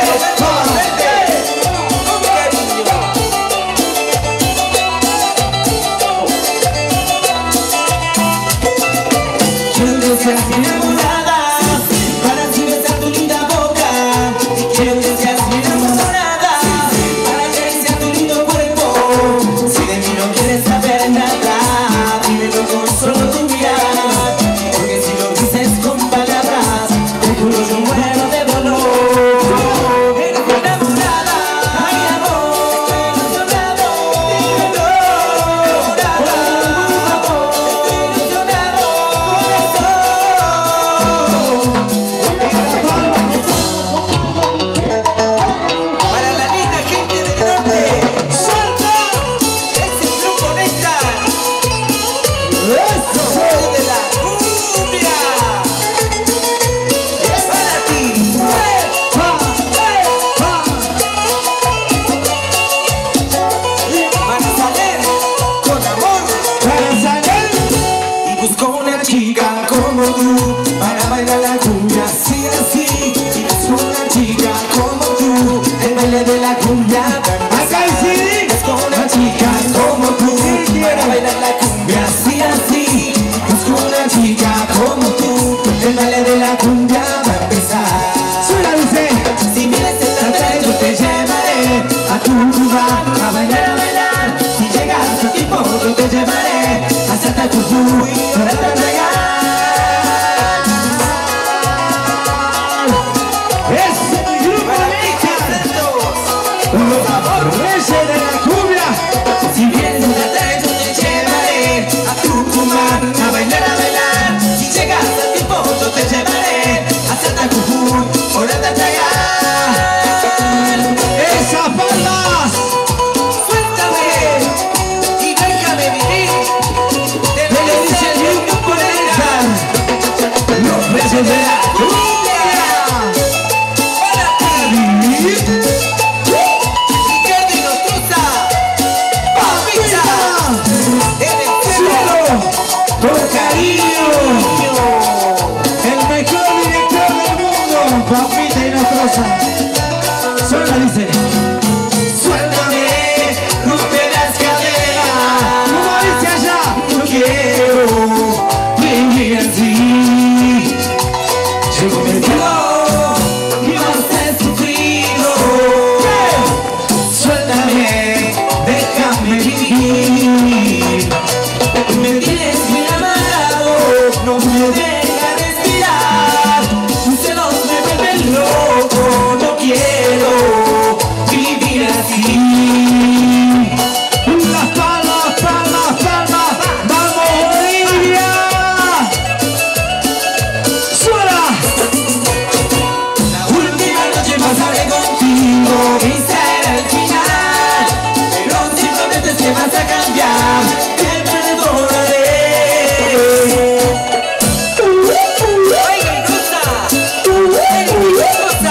Quiero que seas mi enamorada, para así besar tu linda boca. Quiero que seas mi enamorada, para acariciar tu lindo cuerpo. Si de mí no quieres saber nada, dímelo con solo tu mirada. Porque si lo dices con palabras, te juro yo muero de dolor. Eres mi enamorada, mi amor, estoy ilusionado. Dímelo, enamorada, estoy ilusionado. Para la linda gente del norte, ¡suelta! Es el grupo Néctar. ¡Eso! ¡Soy de la cumbia! ¡Es para ti! Para salir con amor, para salir. Y busco una chica como tú, para bailar la cumbia así, así. Y busco una chica como tú, el baile de la cumbia. Acá sí. Busco una chica como tú, para bailar la cumbia así, así. Busco una chica como tú, el baile de la cumbia va a empezar. Suena, dice. Si vienes esta tarde yo te llevaré a tu lugar a bailar, a bailar. Si llegas a tiempo yo te llevaré a Santa Cruz para te entregar. Es el grupo Néctar, los reyes de la cumbia. Si vienes esta tarde yo te llevaré a Tucumán a bailar, a bailar. Si llegas a tiempo yo te llevaré a Santa Cruz para te entregar. Esas palmas. Suéltame y déjame vivir. Te lo dice el grupo Néctar, los reyes de la cumbia. Para ti, Ricardo y Nostroza, papita, en el cielo, con cariño. El Suéltame, rompe las cadenas. Como dice allá, no quiero vivir así. Llegó mi tiempo y más he sufrido. Suéltame, déjame vivir. Me tienes bien amarrado, no me deja respirar. Tus celos me vuelven loco, no quiero vivir así. Las palmas, palmas, palmas, vamos Bolivia. Suena. La última noche pasaré contigo, quizá era el final, pero simplemente es que vas a cambiar. Te perdonaré. Ay, me gusta. Ay, me gusta.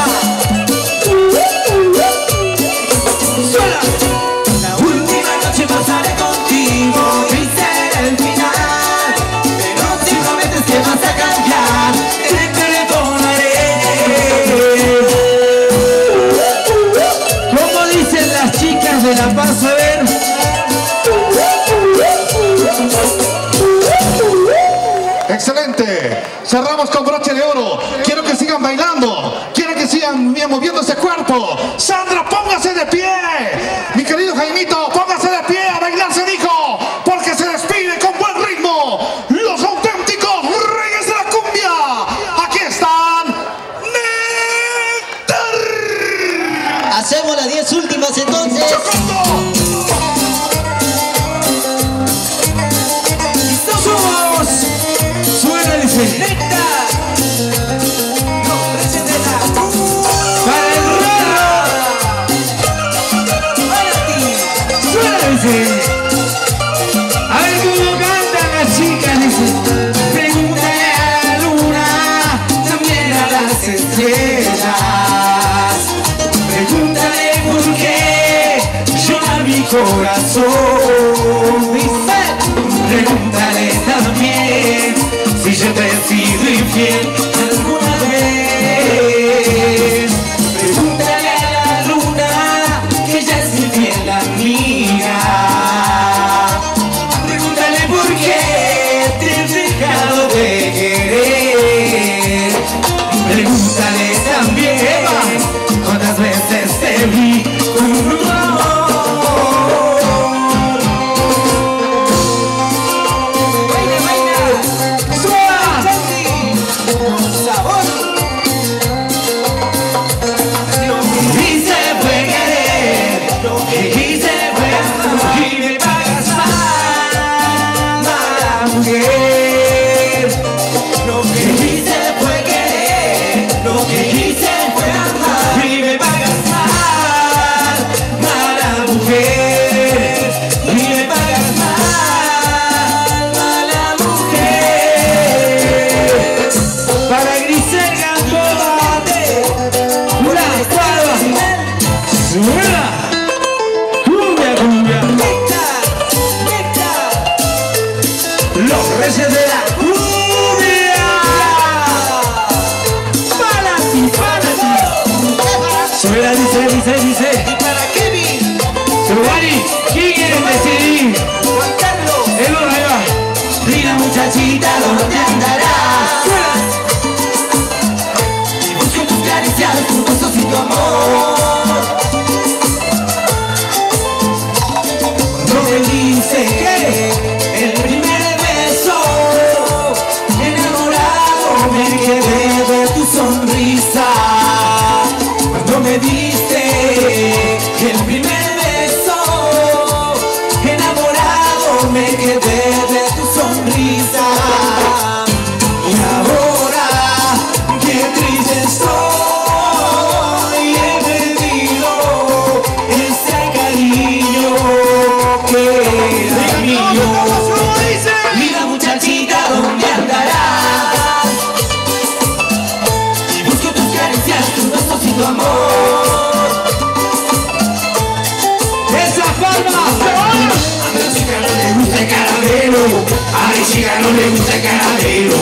Suena. La última noche pasaré contigo, quizá era el final, pero simplemente es que vas a cambiar. Te perdonaré. ¿Cómo dicen las chicas de La Paz? A ver. Excelente. Cerramos con broche de oro. Quiero que sigan bailando. Quiero que sigan moviendo ese cuerpo. Sandra, póngase de pie. Mi querido Jaimito, póngase de pie. A bailar se dijo, porque se despide con buen ritmo los auténticos reyes de la cumbia. Aquí están. Néctar. Hacemos las 10 últimas entonces. Somos. Suena, dice Néctar. Los reyes de la cumbia. Para el raro. Para ti. Suena, dice. A ver cómo cantan las chicas, dice. Pregúntale a la luna, también a las estrellas. Pregúntale por qué llora mi corazón. Dice, pregúntale también si yo te he sido infiel alguna vez. Pregúntale a la luna que ella es infiel la mía. Pregúntale por qué te he dejado de querer. Pregúntale también cuántas veces te vi con un dice. ¿Y para Kevin? Giovanni, ¿quién quiere decidir? Juan Carlos. Ahí va. Mira muchachita, ¿dónde andarás? Y busco tus caricias, tus besos y tu amor. No me dice que el primer beso, enamorado me quedé de tu sonrisa. Cuando me diste el primer beso, enamorado me quedé de tu sonrisa. Y ahora qué triste estoy, he perdido ese cariño que era mío. Mira muchachita, ¿dónde andarás? Y busco tus caricias, tus besos y tu amor. Esa palma. A mi chica no le gusta el caramelo, a mi chica no le gusta el caramelo.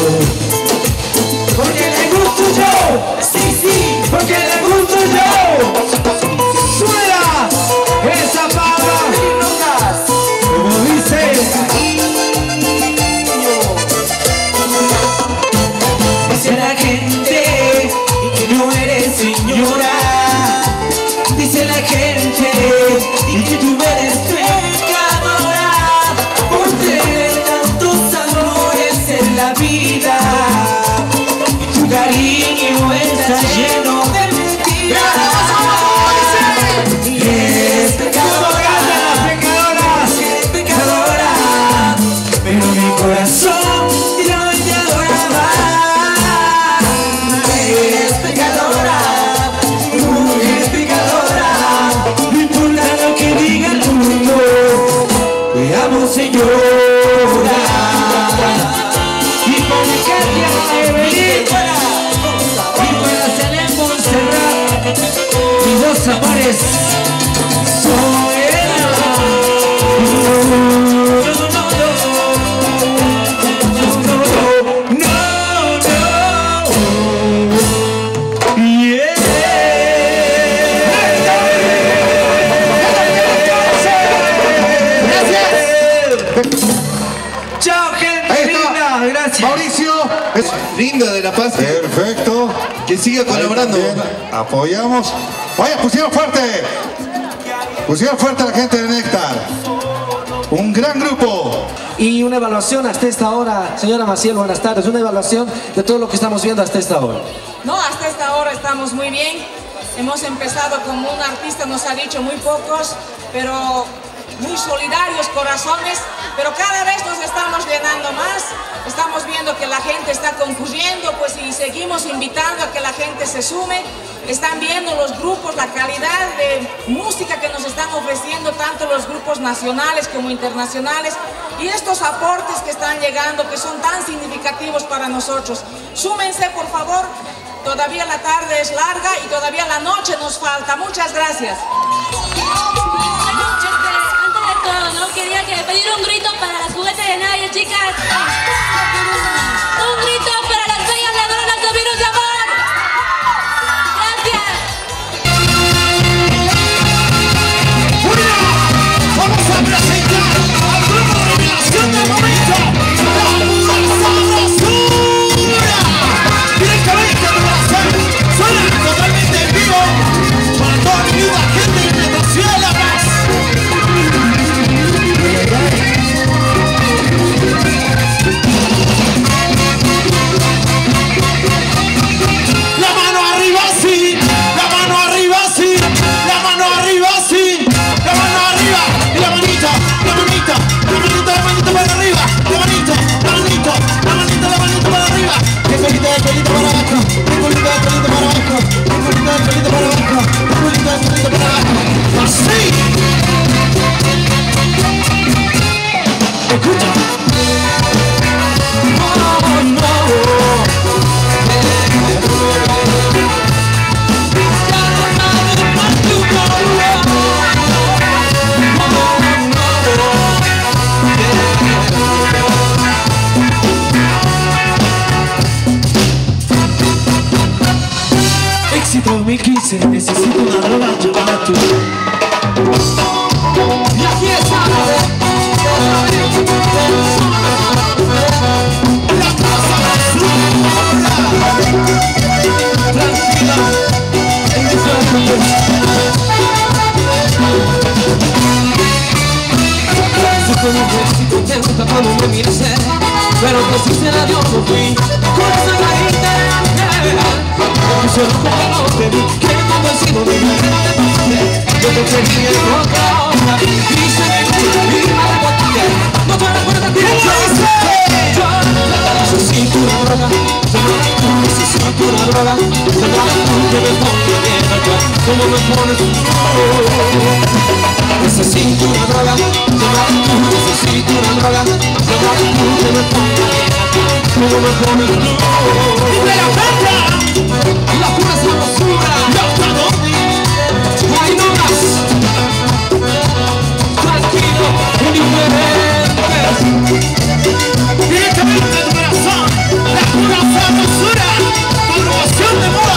Porque le gusto yo, sí, porque le gusto yo. niño está lleno de mentiras. Y es pecadora, pero mi corazón ya no te adoraba. Es pecadora, no importa lo que diga el mundo, te amo, señora. Y por mi calle de venir, y para salir por cerrar, mis dos amores son Mauricio es linda de La Paz. Perfecto. Que siga colaborando. Apoyamos. Oye, pusieron fuerte. Pusieron fuerte a la gente de Néctar. Un gran grupo. Y una evaluación hasta esta hora, señora Maciel, buenas tardes. Una evaluación de todo lo que estamos viendo hasta esta hora. No, hasta esta hora estamos muy bien. Hemos empezado como un artista, nos ha dicho muy pocos, pero muy solidarios corazones, pero cada vez nos estamos llenando más. Estamos viendo que la gente está concurriendo, pues, y seguimos invitando a que la gente se sume. Están viendo los grupos, la calidad de música que nos están ofreciendo, tanto los grupos nacionales como internacionales, y estos aportes que están llegando, que son tan significativos para nosotros. Súmense, por favor. Todavía la tarde es larga y todavía la noche nos falta. Muchas gracias. No quería pedir un grito para las juguetes de nadie, chicas. Un grito para las bellas ladronas de virus de amor. Gracias. Vamos a presentar al grupo de revelación del momento, la sabrosura. Directamente de Brasil, suena totalmente en vivo para toda mi vida, gente de la ciudad de La Paz. La mano arriba sí, la mano arriba sí, la mano arriba sí, la mano arriba y la manita, la manita, la manita, la manita para arriba, la manita, la manita, la manita, la manita para arriba, el pelito para abajo, el pelito para abajo, el pelito para abajo, el pelito para abajo, así. Escucha. Éxito 2015, necesito una droga llamada tú. Y aquí está. La cosa más tranquila. Estoy contenta cuando me miras, pero que si se la dio no fui. Con esa carita de ángel, me puse loco cuando te vi, que convencido de mi vida te pasé. Yo te quería en otra onda, y se me fue mi madre. No te recuerdas que yo necesito una droga, necesito una droga, que me ponga bien acá, como me pones tú. Necesito una droga, necesito una droga, que me ponga bien acá, como me pones tú. Y de la pena, la pura sabrosura, hasta donde hay no más, tranquilo, indiferente. Directamente de tu corazón, la pura sabrosura, agrupación de moda.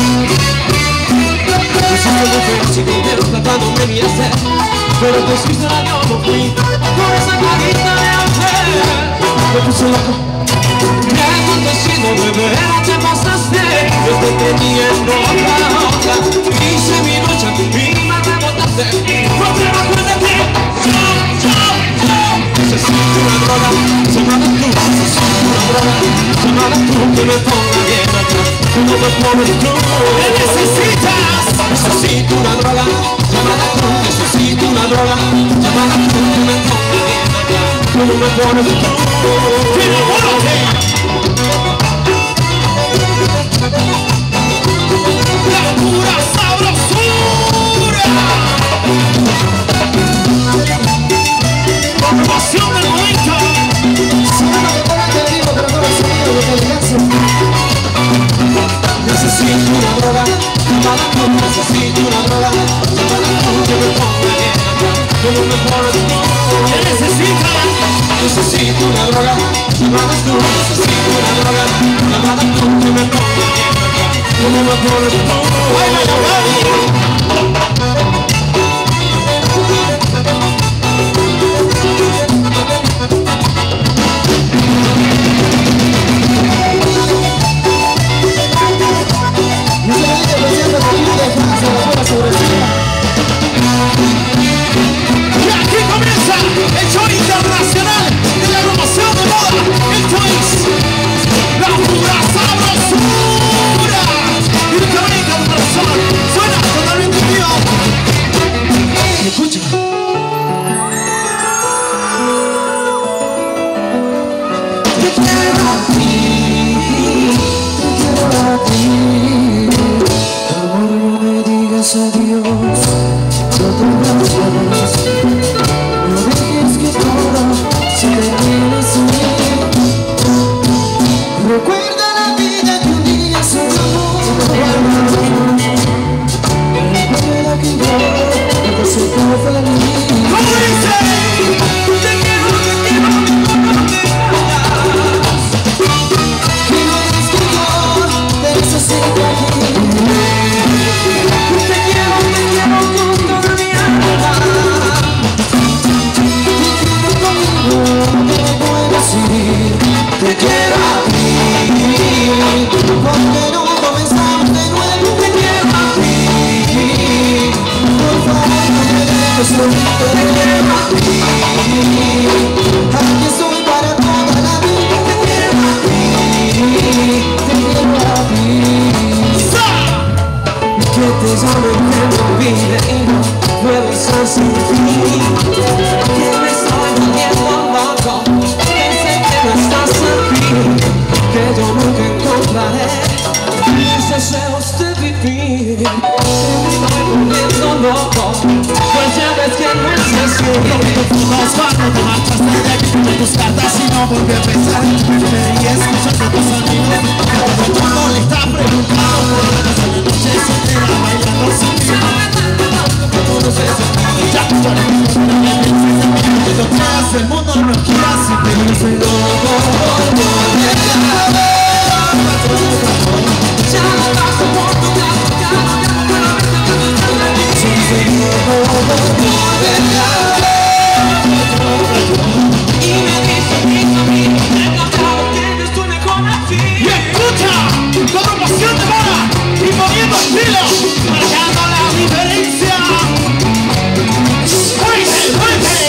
Si contenta cuando me miraste, pero te fuiste a yo no fui. Con esa carita de ángel, me puse loco. Me aconteciendo de ver te pasaste. Yo te tenía en otra onda, hice mi lucha y me rebotaste. No te recuerdes que yo necesito una droga, llamada tú. Necesito una droga, llamada tú, que me ponga bien acá, no me pones tú. ¿Qué necesitas? Necesito una droga llamada tú. Necesito una droga llamada tú. Que me ponga bien allá. Tú no me pones tú. La pura sabrosura. Pasión del momento. Necesito una droga, llamada tú. Necesito una droga, llamada tú. Que me ponga bien acá, como me pones tú. ¿Qué necesitas? Necesito una droga, llamada tú. Necesito una droga, llamada tú. Que me ponga bien acá, como me pones tú. ¡Baila, y aquí comienza el show internacional de la promoción de moda. Esto es la pura sabrosura. Y el cabrito del corazón suena totalmente mío. Y escucha. Te quiero a ti, te quiero a ti. Amor, no me digas adiós, no te vayas. No dejes que todo se termine sin mí. Recuerda la vida que un día soñamos. Recuerda que yo nunca soy tan feliz. ¿Cómo dice? Te quiero, no me vayas. Que no eres que yo te necesito aquí. Te quiero con toda mi alma. Te quiero conmigo, no me puedes ir. Te quiero a ti, porque no comenzamos de nuevo. Te quiero a ti, por favor no me dejes solito. Te quiero a ti, aquí estoy para toda la vida. Te quiero a ti, te quiero a ti. Que te llame, que me olvide y no puedo estar sin ti. Que me estoy volviendo loco, pensé que no estás aquí, que yo nunca encontraré mis deseos de vivir. Que me estoy volviendo loco, pues ya ves que no es así. Te fumas cuando te marchaste de aquí, de tus cartas y no volví a pensar. Me y escuchando a tus amigos, que todo el mundo le está preguntando por la noche entera bailando sin mí. Que tú no seas ya tú no eres que no creas, el mundo no gira sin ti. Yo soy loco por volver a ver. Ya no paso por tu casa, ya no puedo verte cuando estás de mí. Soy loco por volver a ver. Y me dice a mí, encantado que yo estoy mejor así. Y escucha, con pasión de moda y moviendo estilo, marcando la diferencia. ¡Fuerte, fuerte!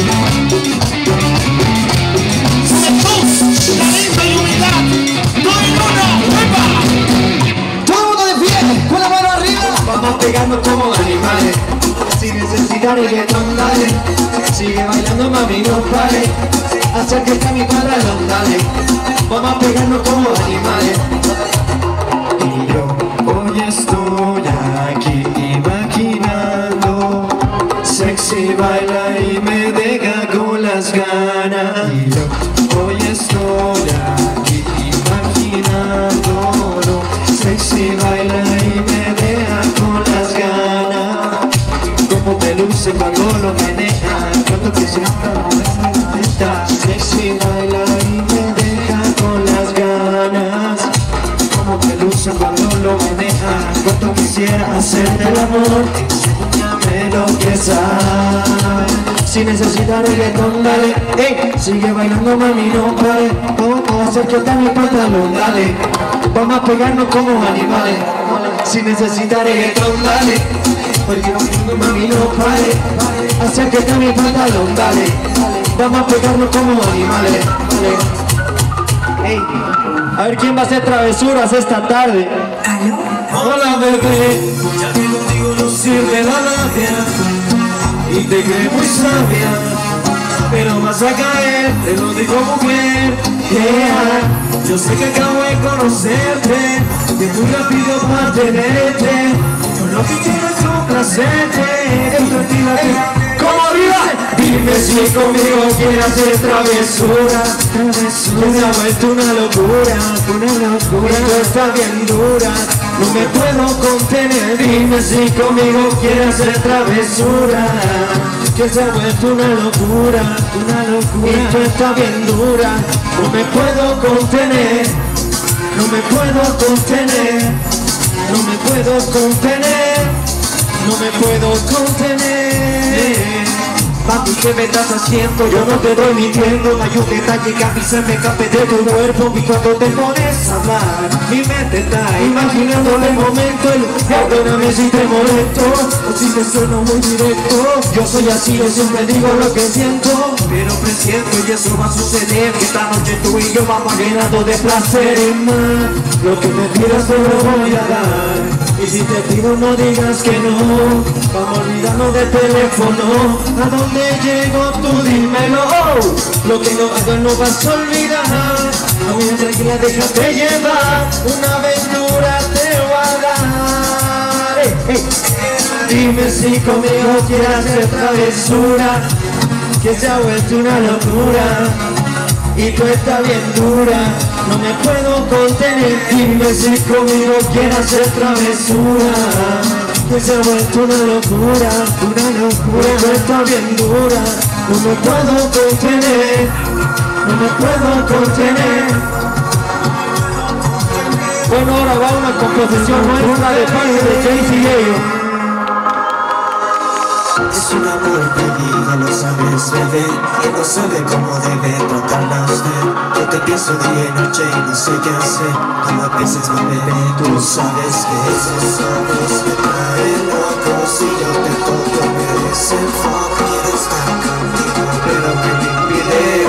Jesús, talento y humildad, todo en uno, ¡epa! Todo el mundo de pie, con la mano arriba. Vamos pegando como animales, sin necesidad de reggaetón, dale. Sigue bailando, mami, no pare. Acércate a mi pantalón, dale. Vamos pegando como animales. Y yo hoy estoy aquí imaginando. Sexy baila y me deja con las ganas. Y yo hoy estoy aquí imaginando. Sexy baila y me deja con las ganas. Como te luce cuando lo menea, cuando te sienta no me cuenta. Sexy baila y me deja con las ganas. Como te luce cuando lo menea, cuando quisiera hacerte el amor. Enséñame lo que sabes. Si necesitas reggaetón, dale. Ey, sigue bailando, mami, no pare. Vamos, acércate a mi pantalón, dale. Vamos a pegarnos como animales. Si necesitas reggaetón, dale. Porque mami, no pare. Acércate a mi pantalón, dale. Vamos a pegarnos como animales. Ey, a ver quién va a hacer travesuras esta tarde. Hola bebé, ya que contigo no sirve la labia y te crees muy sabia, pero vas a caer, te lo digo mujer, yeah. Yo sé que acabo de conocerte, que muy rápido para tenerte, yo lo que quiero es complacerte, como dice, dime si conmigo quieres hacer travesura, me ha vuelto una locura, esto está bien dura, no me puedo contener, dime si conmigo quieres hacer travesura, que se ha vuelto una locura, esto está bien dura, no me puedo contener, no me puedo contener, no me puedo contener, no me puedo contener. Papi, ¿qué me estás haciendo? Yo no te estoy mintiendo. Hay un detalle que a mí se me escape de tu cuerpo. Y cuando te pones a hablar, mi mente está imaginando el momento. Y perdóname si te molesto o si te sueno muy directo. Yo soy así, yo siempre digo lo que siento, pero presiento y eso va a suceder, que esta noche tú y yo vamos llenados de placer. Y más, lo que me pidas te lo voy a dar. Y si te pido no digas que no, vamos a olvidarnos del teléfono. ¿A dónde llego? Tú dímelo. Lo que no hagas no vas a olvidar. No voy a tranquila, déjate llevar. Una aventura te voy a dar. Dime si conmigo quieres hacer travesura, que se ha vuelto una locura y tú estás bien dura, no me puedo contener. Dime si conmigo quieres hacer travesura, que se ha vuelto una locura, y tú estás bien dura, no me puedo contener, no me puedo contener. Bueno, ahora va una composición nuestra de parte de JCA. Es un amor prohibido, lo sabes, bebé, y no sabe cómo debe tratarla usted. Yo te pienso día y noche y no sé qué hacer. Cada vez es mi bebé, tú sabes que eso sabes, me trae loco. Si yo te toco me desenfoco. Quiero estar contigo, pero me impide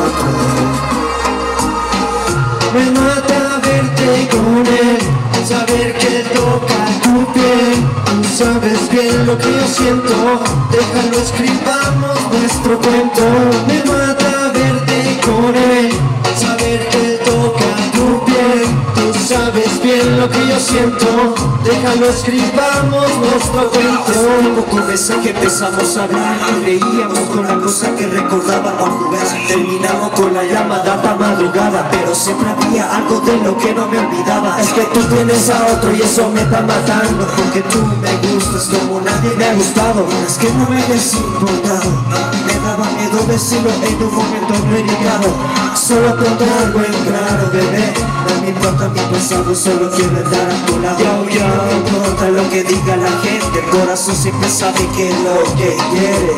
otro. Me mata verte con él, saber que toca tu piel. Tú sabes bien lo que yo siento, déjalo escribamos nuestro cuento. Me mata verte con él, saber que toca tu piel. Tú sabes bien lo que yo siento, déjalo escribamos nuestro cuento. Poco besa que empezamos a hablar, reíamos con la cosa que recordábamos jugar. Terminamos con la llamada hasta madrugada, pero siempre había algo de lo que no me olvidaba. Es que tú tienes a otro y eso me está matando, porque tú me gustas como nadie me ha gustado. Es que no me hayas importado, me daba miedo decirlo en un momento delicado. Solo ponte algo en claro, bebé, no me importa mi pasado, solo quiero estar a tu lado. No me importa lo que diga la gente, el corazón siempre sabe que es lo que quiere.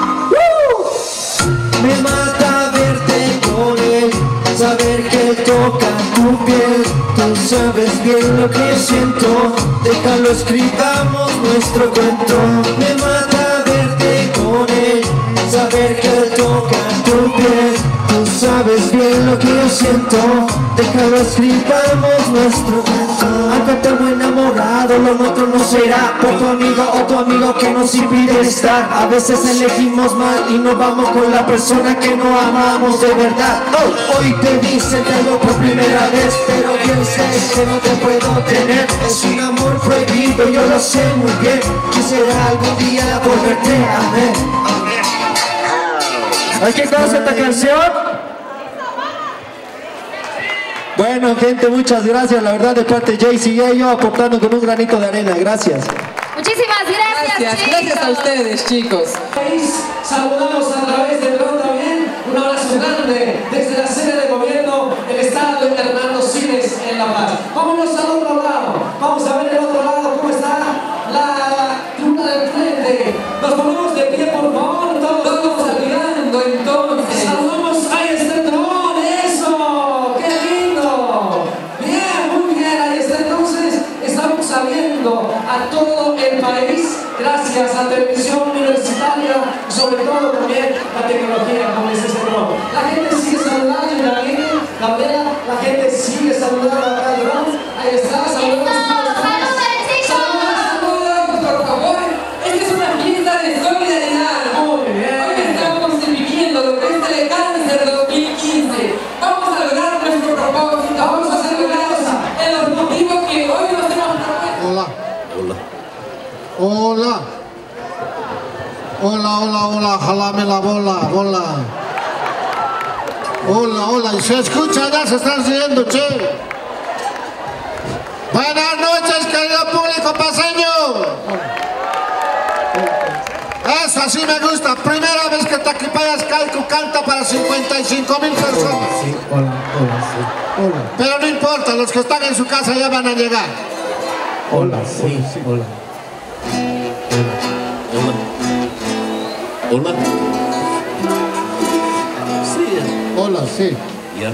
Me mata verte con él, saber que él toca tu piel. Tú sabes bien lo que yo siento, déjalo escribamos nuestro cuento. Me mata verte con él, saber que él toca tu piel. Tú sabes bien lo que yo siento, déjalo escribamos nuestro cuento. Aunque estemos enamorados, lo nuestro no será por tu amigo o tu amigo que nos impide estar. A veces elegimos mal y nos vamos con la persona que no amamos de verdad. Hoy te dicen te amo por primera vez, pero bien sé que no te puedo tener. Es un amor prohibido, yo lo sé muy bien. Quisiera algún día volverte a ver. ¿Hay que conocer esta canción? Bueno, gente, muchas gracias. La verdad, de parte de JCA, yo aportando con un granito de arena. Gracias. Muchísimas gracias, chicos. Gracias a ustedes, chicos. Saludamos a través del dron también. Un abrazo grande desde la sede de gobierno del estado de Hernando Siles en La Paz. Vámonos al otro lado. Vamos a ver el otro lado cómo está la tribuna del frente. Nos ponemos de pie, por favor. Todos saludando entonces. Saludamos a este dron. Eso. ¡Qué lindo! Bien, muy bien. Ahí está entonces. Estamos saliendo a todo el país gracias a Televisión Universitaria, sobre todo también la tecnología, como dice este dron. La gente sigue saludando en la línea, la gente sigue saludando acá al dron. Ahí está, saludamos. hola. Hola. Hola, hola, hola, jalame la bola, bola. Hola, hola, y se escucha, ya se están riendo, che. Buenas noches, querido público paseño. Eso así me gusta. Primera vez que Taquipayas Calco canta para 55,000 personas. Sí, hola, sí. Hola. Pero no importa, los que están en su casa ya van a llegar. Hola, sí, hola. Hola. Sí. Hola, sí. Ya.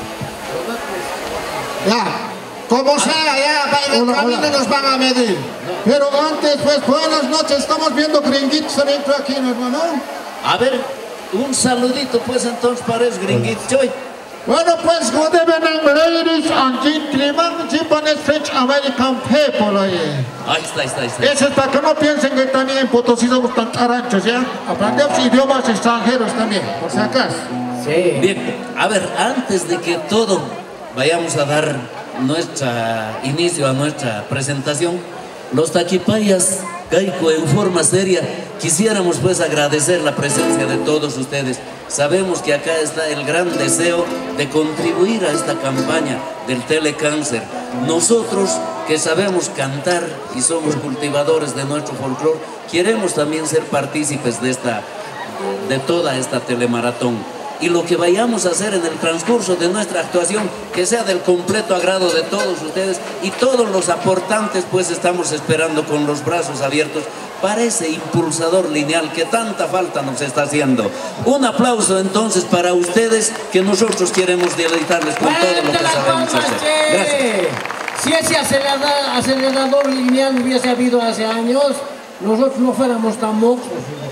Ya, como sea, ya, en el camino nos van a medir. Pero antes, pues, buenas noches, estamos viendo gringuitos adentro aquí, mi hermano. A ver, un saludito pues entonces para el gringuito. Bueno, pues, good evening, ladies and gentlemen, Japanese, French, American people. Ahí está. Eso es para que no piensen que también en Potosí somos tan taranchos, ¿ya? Aprendemos idiomas extranjeros también, por si acaso. Sí. Bien, a ver, antes de que todo vayamos a dar inicio a nuestra presentación, los Taquipayas Caico, en forma seria, quisiéramos pues agradecer la presencia de todos ustedes. Sabemos que acá está el gran deseo de contribuir a esta campaña del telecáncer. Nosotros que sabemos cantar y somos cultivadores de nuestro folclore, queremos también ser partícipes de toda esta telemaratón. Y lo que vayamos a hacer en el transcurso de nuestra actuación, que sea del completo agrado de todos ustedes, y todos los aportantes pues estamos esperando con los brazos abiertos para ese impulsador lineal que tanta falta nos está haciendo. Un aplauso entonces para ustedes, que nosotros queremos deleitarles con todo lo que sabemos hacer. Gracias. Si ese acelerador lineal hubiese habido hace años, nosotros no fuéramos tan mocos.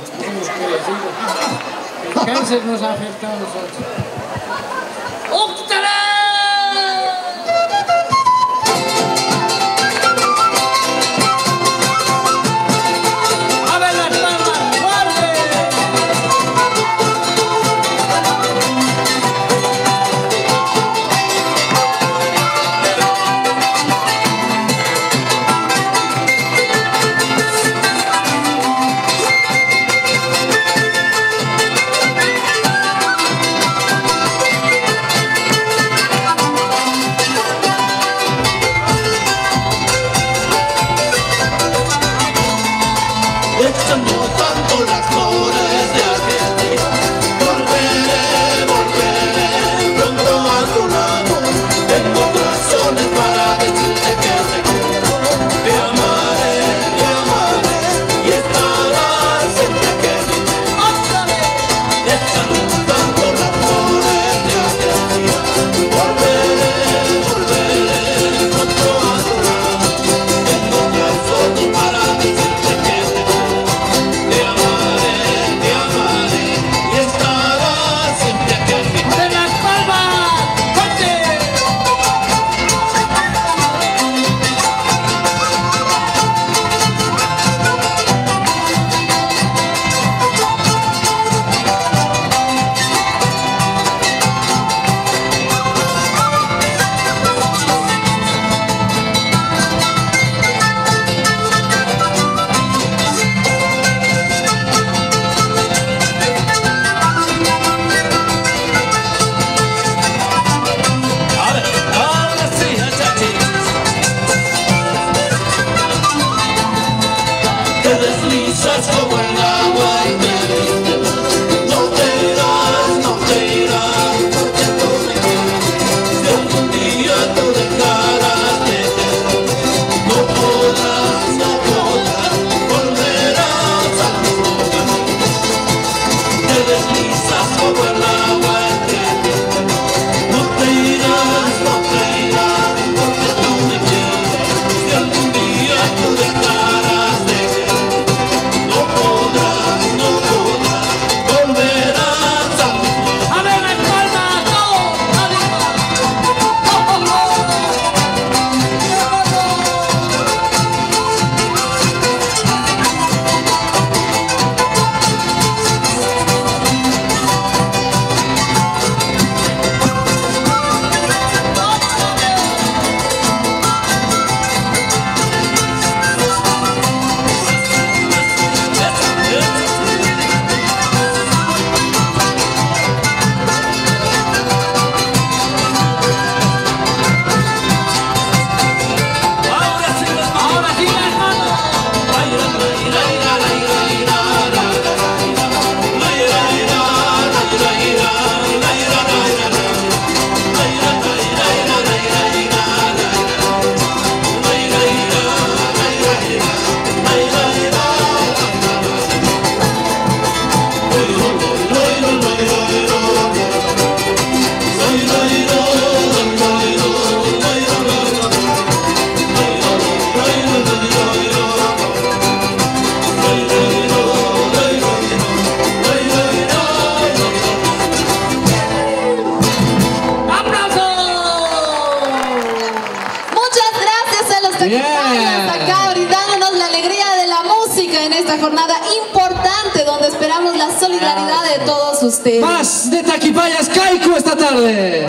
El cáncer nos ha afectado a nosotros. ¡Octara! No Taquipayas acá brindándonos la alegría de la música en esta jornada importante donde esperamos la solidaridad de todos ustedes. Más de Taquipayas Caico esta tarde.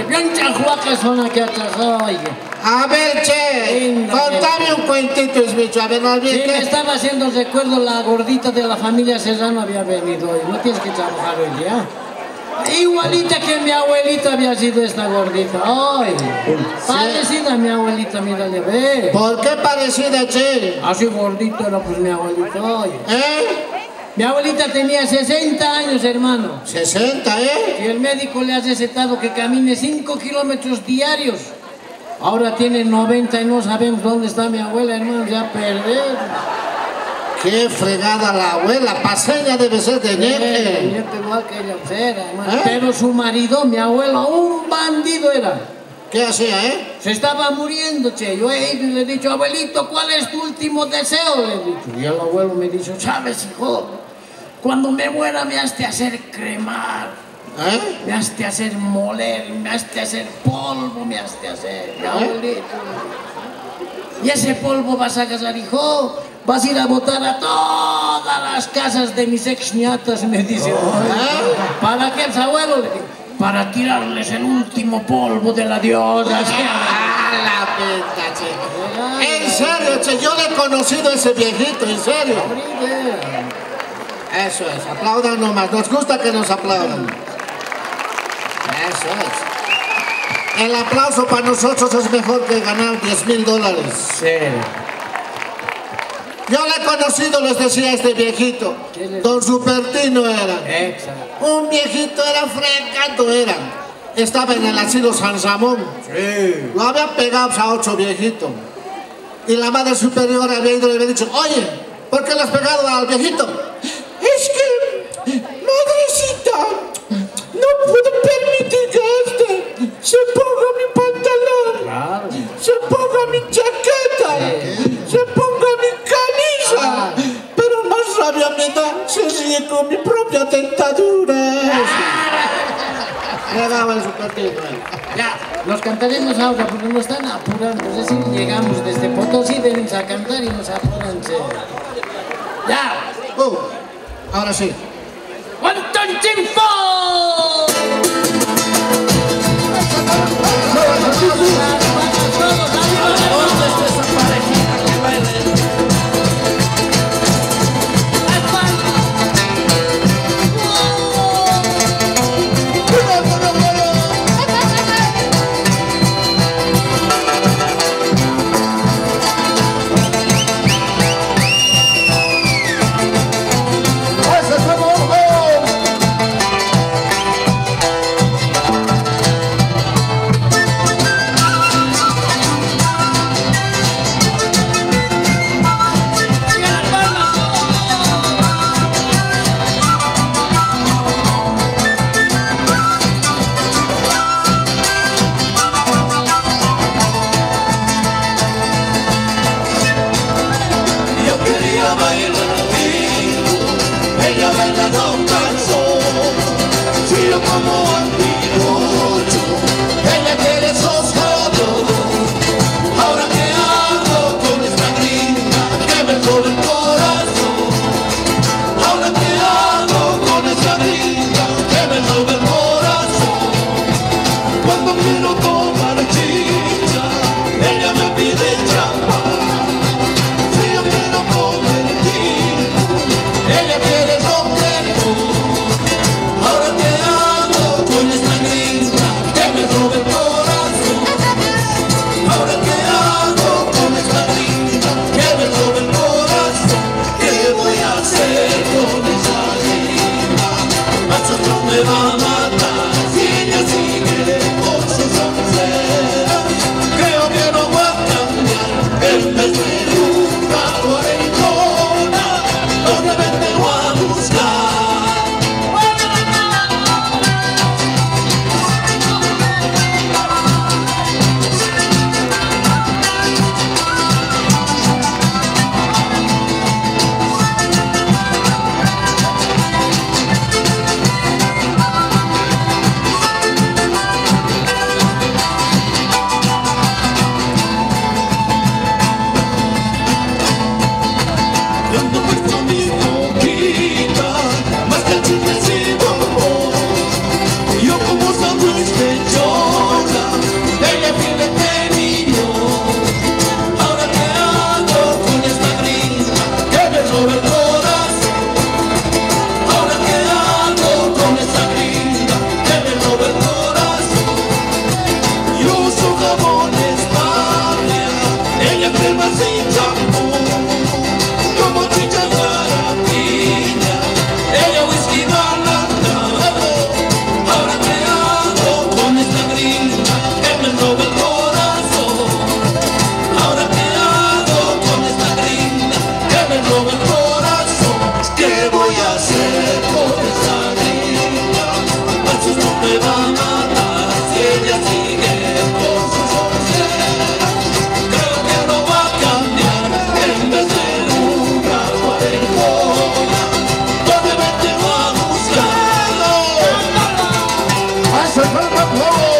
A ver, che, contame un cuentito, Ismicho, a ver, más bien. Sí, me estaba haciendo recuerdo, la gordita de la familia Serrano había venido hoy. No tienes que trabajar hoy día. Igualita que mi abuelita había sido esta gordita. Ay, parecida a mi abuelita, mírale, ve. ¿Por qué parecida, che? Así gordita era pues mi abuelita. Ay. Mi abuelita tenía 60 años, hermano. 60, Y el médico le ha recetado que camine 5 kilómetros diarios. Ahora tiene 90 y no sabemos dónde está mi abuela, hermano, ya perder. Qué fregada la abuela, paseña debe ser de ñeque. Igual que ella era, hermano. Pero su marido, mi abuelo, un bandido era. ¿Qué hacía, Se estaba muriendo, che. Yo he ido y le he dicho, abuelito, ¿cuál es tu último deseo? Le he dicho. Y el abuelo me dijo, ¿sabes, hijo? Cuando me muera me has de hacer cremar. Me has de hacer moler, me has de hacer polvo, me has de hacer, abuelito. Y ese polvo vas a agarrar, hijo, vas a ir a botar a todas las casas de mis exñatas, me dice. ¿Para qué, abuelo? Le digo, para tirarles el último polvo de la diosa. La pinta, che. En serio, che, yo le he conocido a ese viejito, en serio. Eso es, aplaudan nomás, nos gusta que nos aplaudan. Eso es. El aplauso para nosotros es mejor que ganar $10,000. Sí. Yo le he conocido, les decía este viejito. Don Supertino era. Exacto. Un viejito era fregado, era. Estaba en el asilo San Ramón. Sí. Lo había pegado a 8 viejitos. Y la madre superior había ido y le había dicho, oye, ¿por qué le has pegado al viejito? Es que, madrecita, no puedo permitir que este se ponga mi pantalón, se ponga mi chaqueta, se ponga mi camisa, pero más rabia me da, se ríe con mi propia dentadura. Le daba el Supertino. Ya, nos cantaremos ahora porque nos están apurando. Es decir, llegamos desde Potosí, venimos a cantar y nos apuran. Ya. Ahora sí. ¡Quantum tiempo! mi champú, como chicha garantía, ella whisky balada. Ahora qué hago con esta gringa que me roba el corazón. Ahora qué hago con esta gringa que me roba el corazón. ¿Qué voy a hacer con esta gringa? Al susto me va a matar si ella sigue con sus sonceras. Creo que no va a cambiar en vez de una cuarentona. ¿Dónde me tengo a buscarlo? ¡Hace falta globo!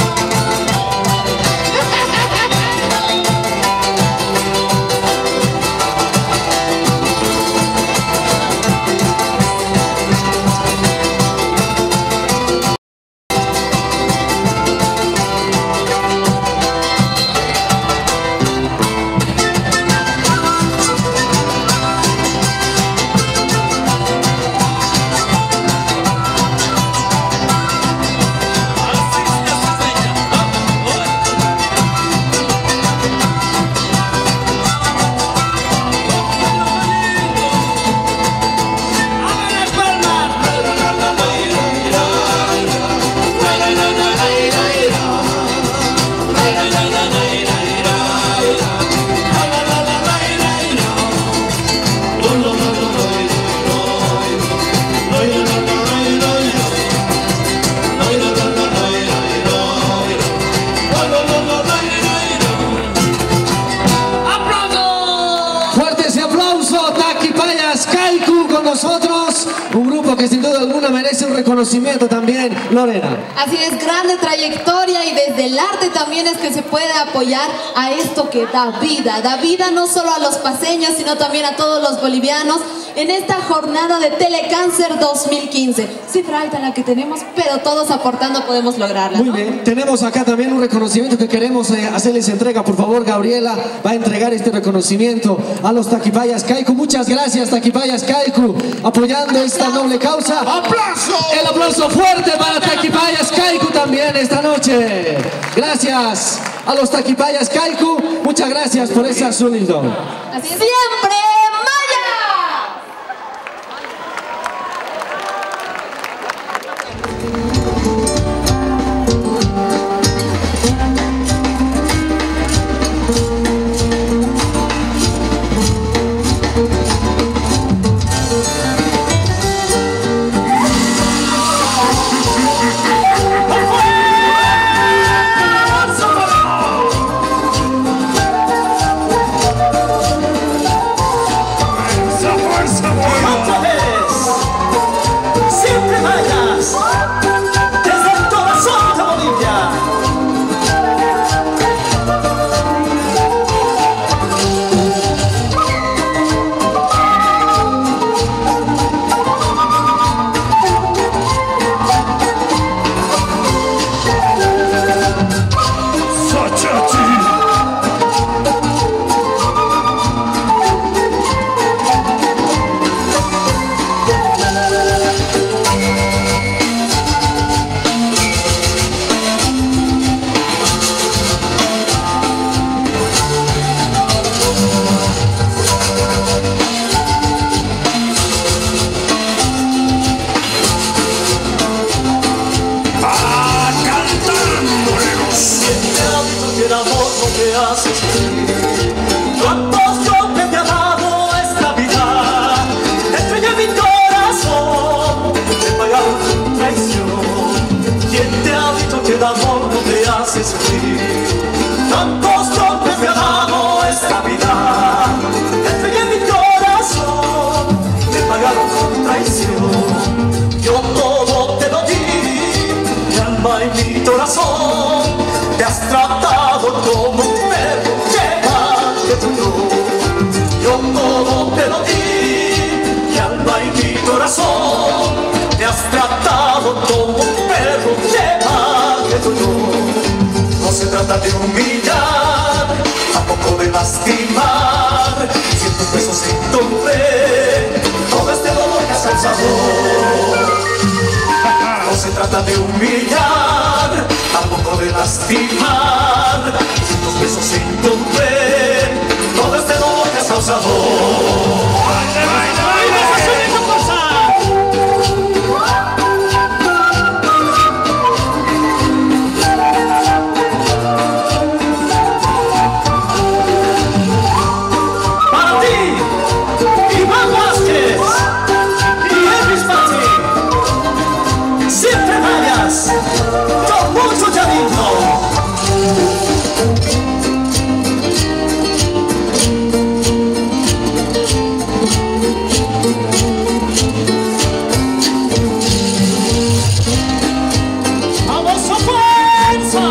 Fuerte ese aplauso, Taquipayas Kaiku con nosotros, un grupo que sin duda alguna merece un reconocimiento también, Lorena. Así es, grande trayectoria y desde el arte también es que se puede apoyar a esto que da vida no solo a los paseños, sino también a todos los bolivianos en esta jornada de Telecáncer 2015. Cifra alta la que tenemos, pero todos aportando podemos lograrla, ¿no? Muy bien, tenemos acá también un reconocimiento que queremos hacerles entrega. Por favor, Gabriela va a entregar este reconocimiento a los Taquipayas Kaiku. Muchas gracias, Taquipayas Kaiku, apoyando esta noble causa. ¡Aplauso! El aplauso fuerte para Taquipayas Kaiku también esta noche. Gracias a los Taquipayas Kaiku. Muchas gracias por esa sonido. Así es. ¡Siempre Maya! Otra vez, siempre vayas desde el corazón de Bolivia. El amor no te hace sufrir. ¿Cuántos golpes te ha dado esta vida? Estrella mi corazón, te pagaron tu traición. ¿Quién te ha dicho que el amor no te hace sufrir? ¿Cuántos golpes te ha dado esta vida? Estrella mi corazón, te pagaron tu traición. Yo todo te lo di, mi alma y mi corazón. Te has tratado como un perro que va de tu yo todo te lo di, mi alma y mi corazón. Te has tratado como un perro que va de tu no se trata de humillar, tampoco de lastimar. Si en tus besos encontré todo este dolor que has causado. No se trata de humillar, tampoco de lastimar. Si en tus besos encontré todo sabor. Para ti, Iván Vázquez y Elvis Martín, siempre vayas con mucho cariño. ¡Vamos a fuerza!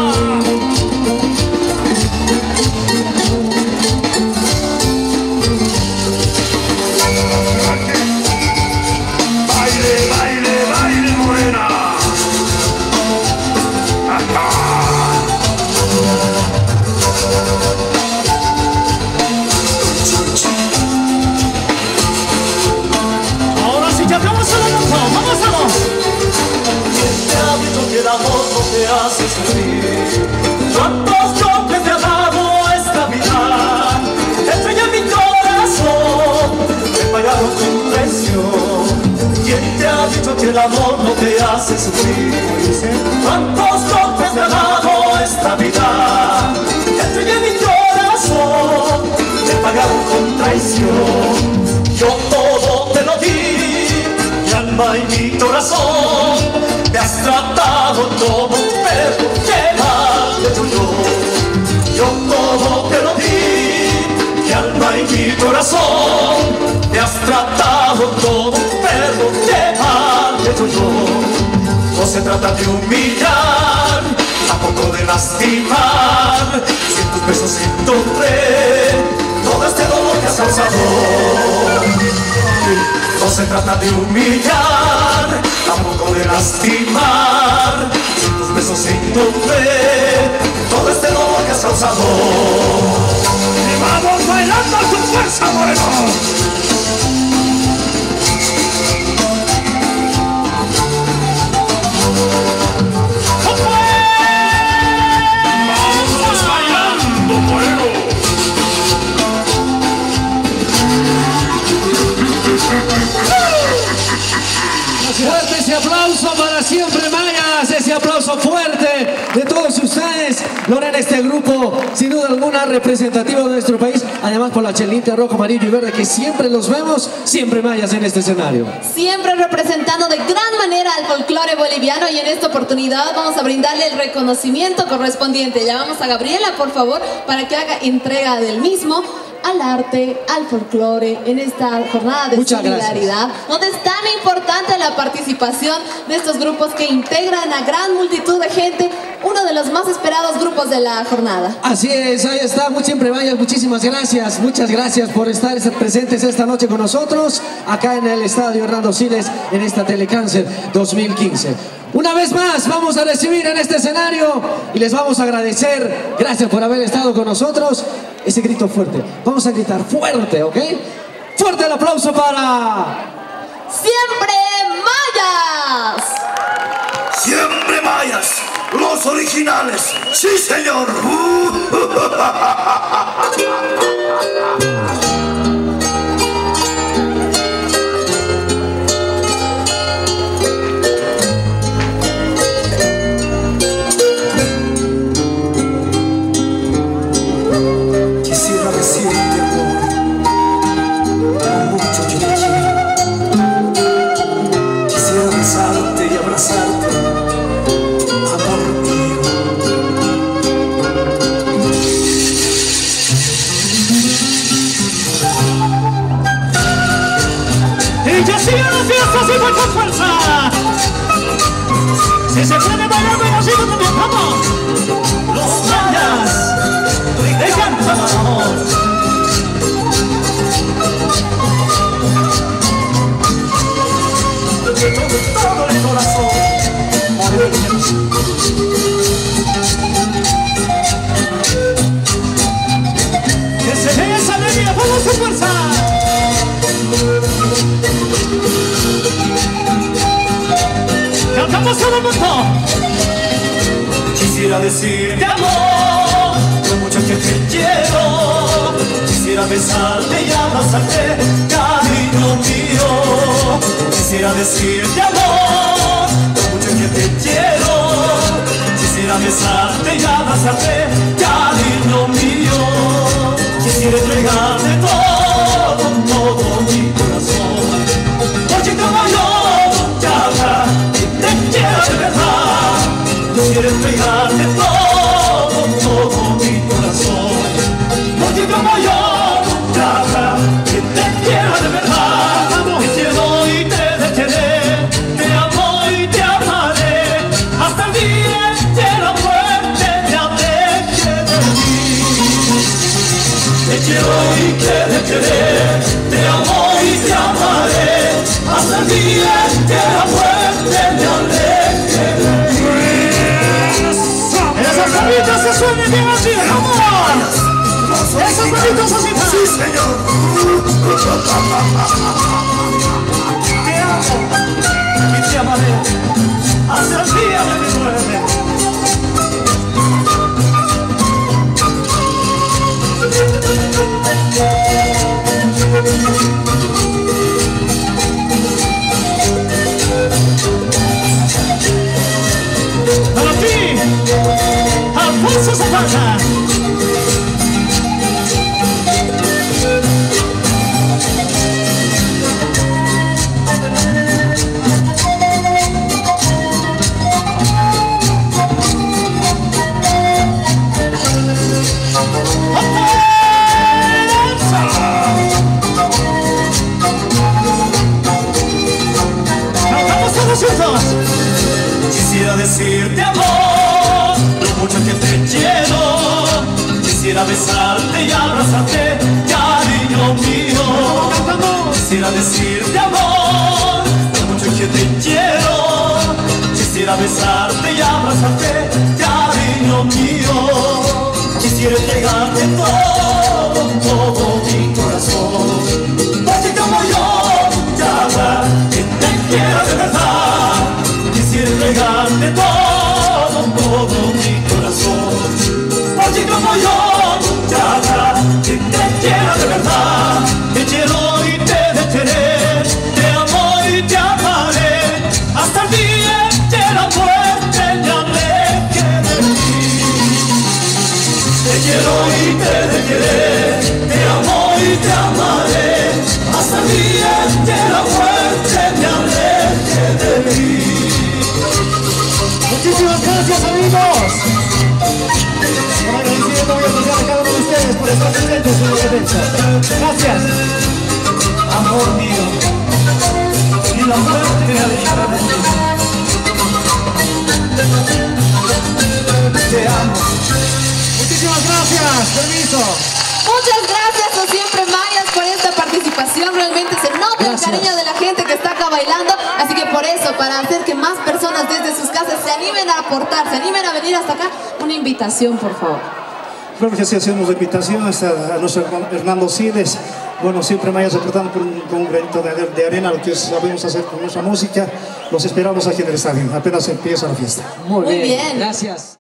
Baile, baile, baile, morena. Ahora sí, ya vamos a la moto, vamos a los. ¿Quién te ha dicho que el amor no te hace sufrir? ¿Cuántos golpes te ha dado esta vida? Estrella en mi corazón, me pagaron con traición. ¿Quién te ha dicho que el amor no te hace sufrir? ¿Cuántos golpes te ha dado esta vida? Estrella en mi corazón, me pagaron con traición. Yo todo te lo di, mi alma y mi corazón. Me has tratado como un perro, que mal te yo. Yo todo te lo di, mi alma y mi corazón. Me has tratado como un perro, que mal te yo. No se trata de humillar, tampoco de lastimar. Si en tus besos encontré todo este dolor que has causado. No se trata de humillar, tampoco de lastimar. Si en tus besos encontré todo este dolor que has causado. Y vamos bailando con fuerza, moreno. Fuerte ese aplauso para Siempre Mayas, ese aplauso fuerte de todos ustedes. Lorena, este grupo, sin duda alguna, representativo de nuestro país, además por la chelita rojo, amarillo y verde, que siempre los vemos, Siempre Mayas en este escenario. Siempre representando de gran manera al folclore boliviano, y en esta oportunidad vamos a brindarle el reconocimiento correspondiente. Llamamos a Gabriela, por favor, para que haga entrega del mismo al arte, al folclore, en esta jornada de Muchas solidaridad, donde es tan importante la participación de estos grupos que integran a gran multitud de gente, uno de los más esperados grupos de la jornada. Así es, ahí está, Siempre Mayas, muchísimas gracias, muchas gracias por estar presentes esta noche con nosotros, acá en el Estadio Hernando Siles, en esta Telecáncer 2015. Una vez más vamos a recibir en este escenario y les vamos a agradecer, gracias por haber estado con nosotros. Ese grito fuerte, vamos a gritar fuerte, ¿ok? Fuerte el aplauso para... ¡Siempre Mayas! Siempre Mayas, los originales, sí señor. Quisiera decirte con mucho quisiera besarte y abrazarte, amor mío. Y que sigan las fiestas y con fuerza. Si se puede bailar, bueno, sigo también, vamos. Los mayas te cantan amor. De todo el corazón. Que se vea esa alegría, vamos a fuerza. Cantamos todo el mundo. Quisiera decirte amor, lo mucho que te quiero. Quisiera besarte y abrazarte, cariño mío. Quisiera decirte amor, lo mucho que te quiero. Quisiera besarte y abrazarte, cariño mío. Quisiera entregarte todo, todo mi corazón. Porque como yo nunca habrá quien te quiera de verdad. Quisiera entregarte todo, todo mi corazón. Porque como yo nunca habrá quien te quiera de verdad. Te quiero y te dejaré, te amo y te amaré, hasta el día que la muerte me aleje de ti. Te quiero y te dejaré, te amo y te amaré, hasta el día que la muerte me aleje de ti. Esas manitas se suenan bien así, vamos. Esas manitas así, sí señor. Te amo y te amaré, hasta el día de mi muerte. Para ti, Alfonso Zapata. Quisiera decirte amor, lo mucho que te quiero. Quisiera besarte y abrazarte, cariño mío. Quisiera decirte amor, lo mucho que te quiero. Quisiera besarte y abrazarte, cariño mío. Quisiera entregarte todo, todo mi corazón. Porque como yo nunca habrá quien te quiera de verdad. Quisiera entregarte todo, todo mi corazón. Porque como yo nunca habrá quien te quiera de verdad. Te quiero y te dejaré, te amo y te amaré, hasta el día que la muerte me aleje de ti. Te quiero y te dejaré, te amo y te amaré, hasta el día que la muerte me aleje de ti. Muchísimas gracias, amigos. Un agradecimiento muy especial a cada uno de ustedes por estar presentes en la defensa. Gracias. Amor mío, y la muerte me alejará de ti. Te amo. Muchísimas gracias. Permiso. Muchas gracias a Siempre Mayas por esta participación. Realmente se nota el cariño de la gente que está acá bailando. Así que por eso, para hacer que más personas desde sus casas se animen a aportar, se animen a venir hasta acá, una invitación, por favor. Claro que sí, hacemos la invitación a nuestro hermano Hernando Siles. Bueno, Siempre Mayas aportando con un granito de arena lo que sabemos hacer con nuestra música. Los esperamos aquí en el estadio. Apenas empieza la fiesta. Muy bien. Gracias.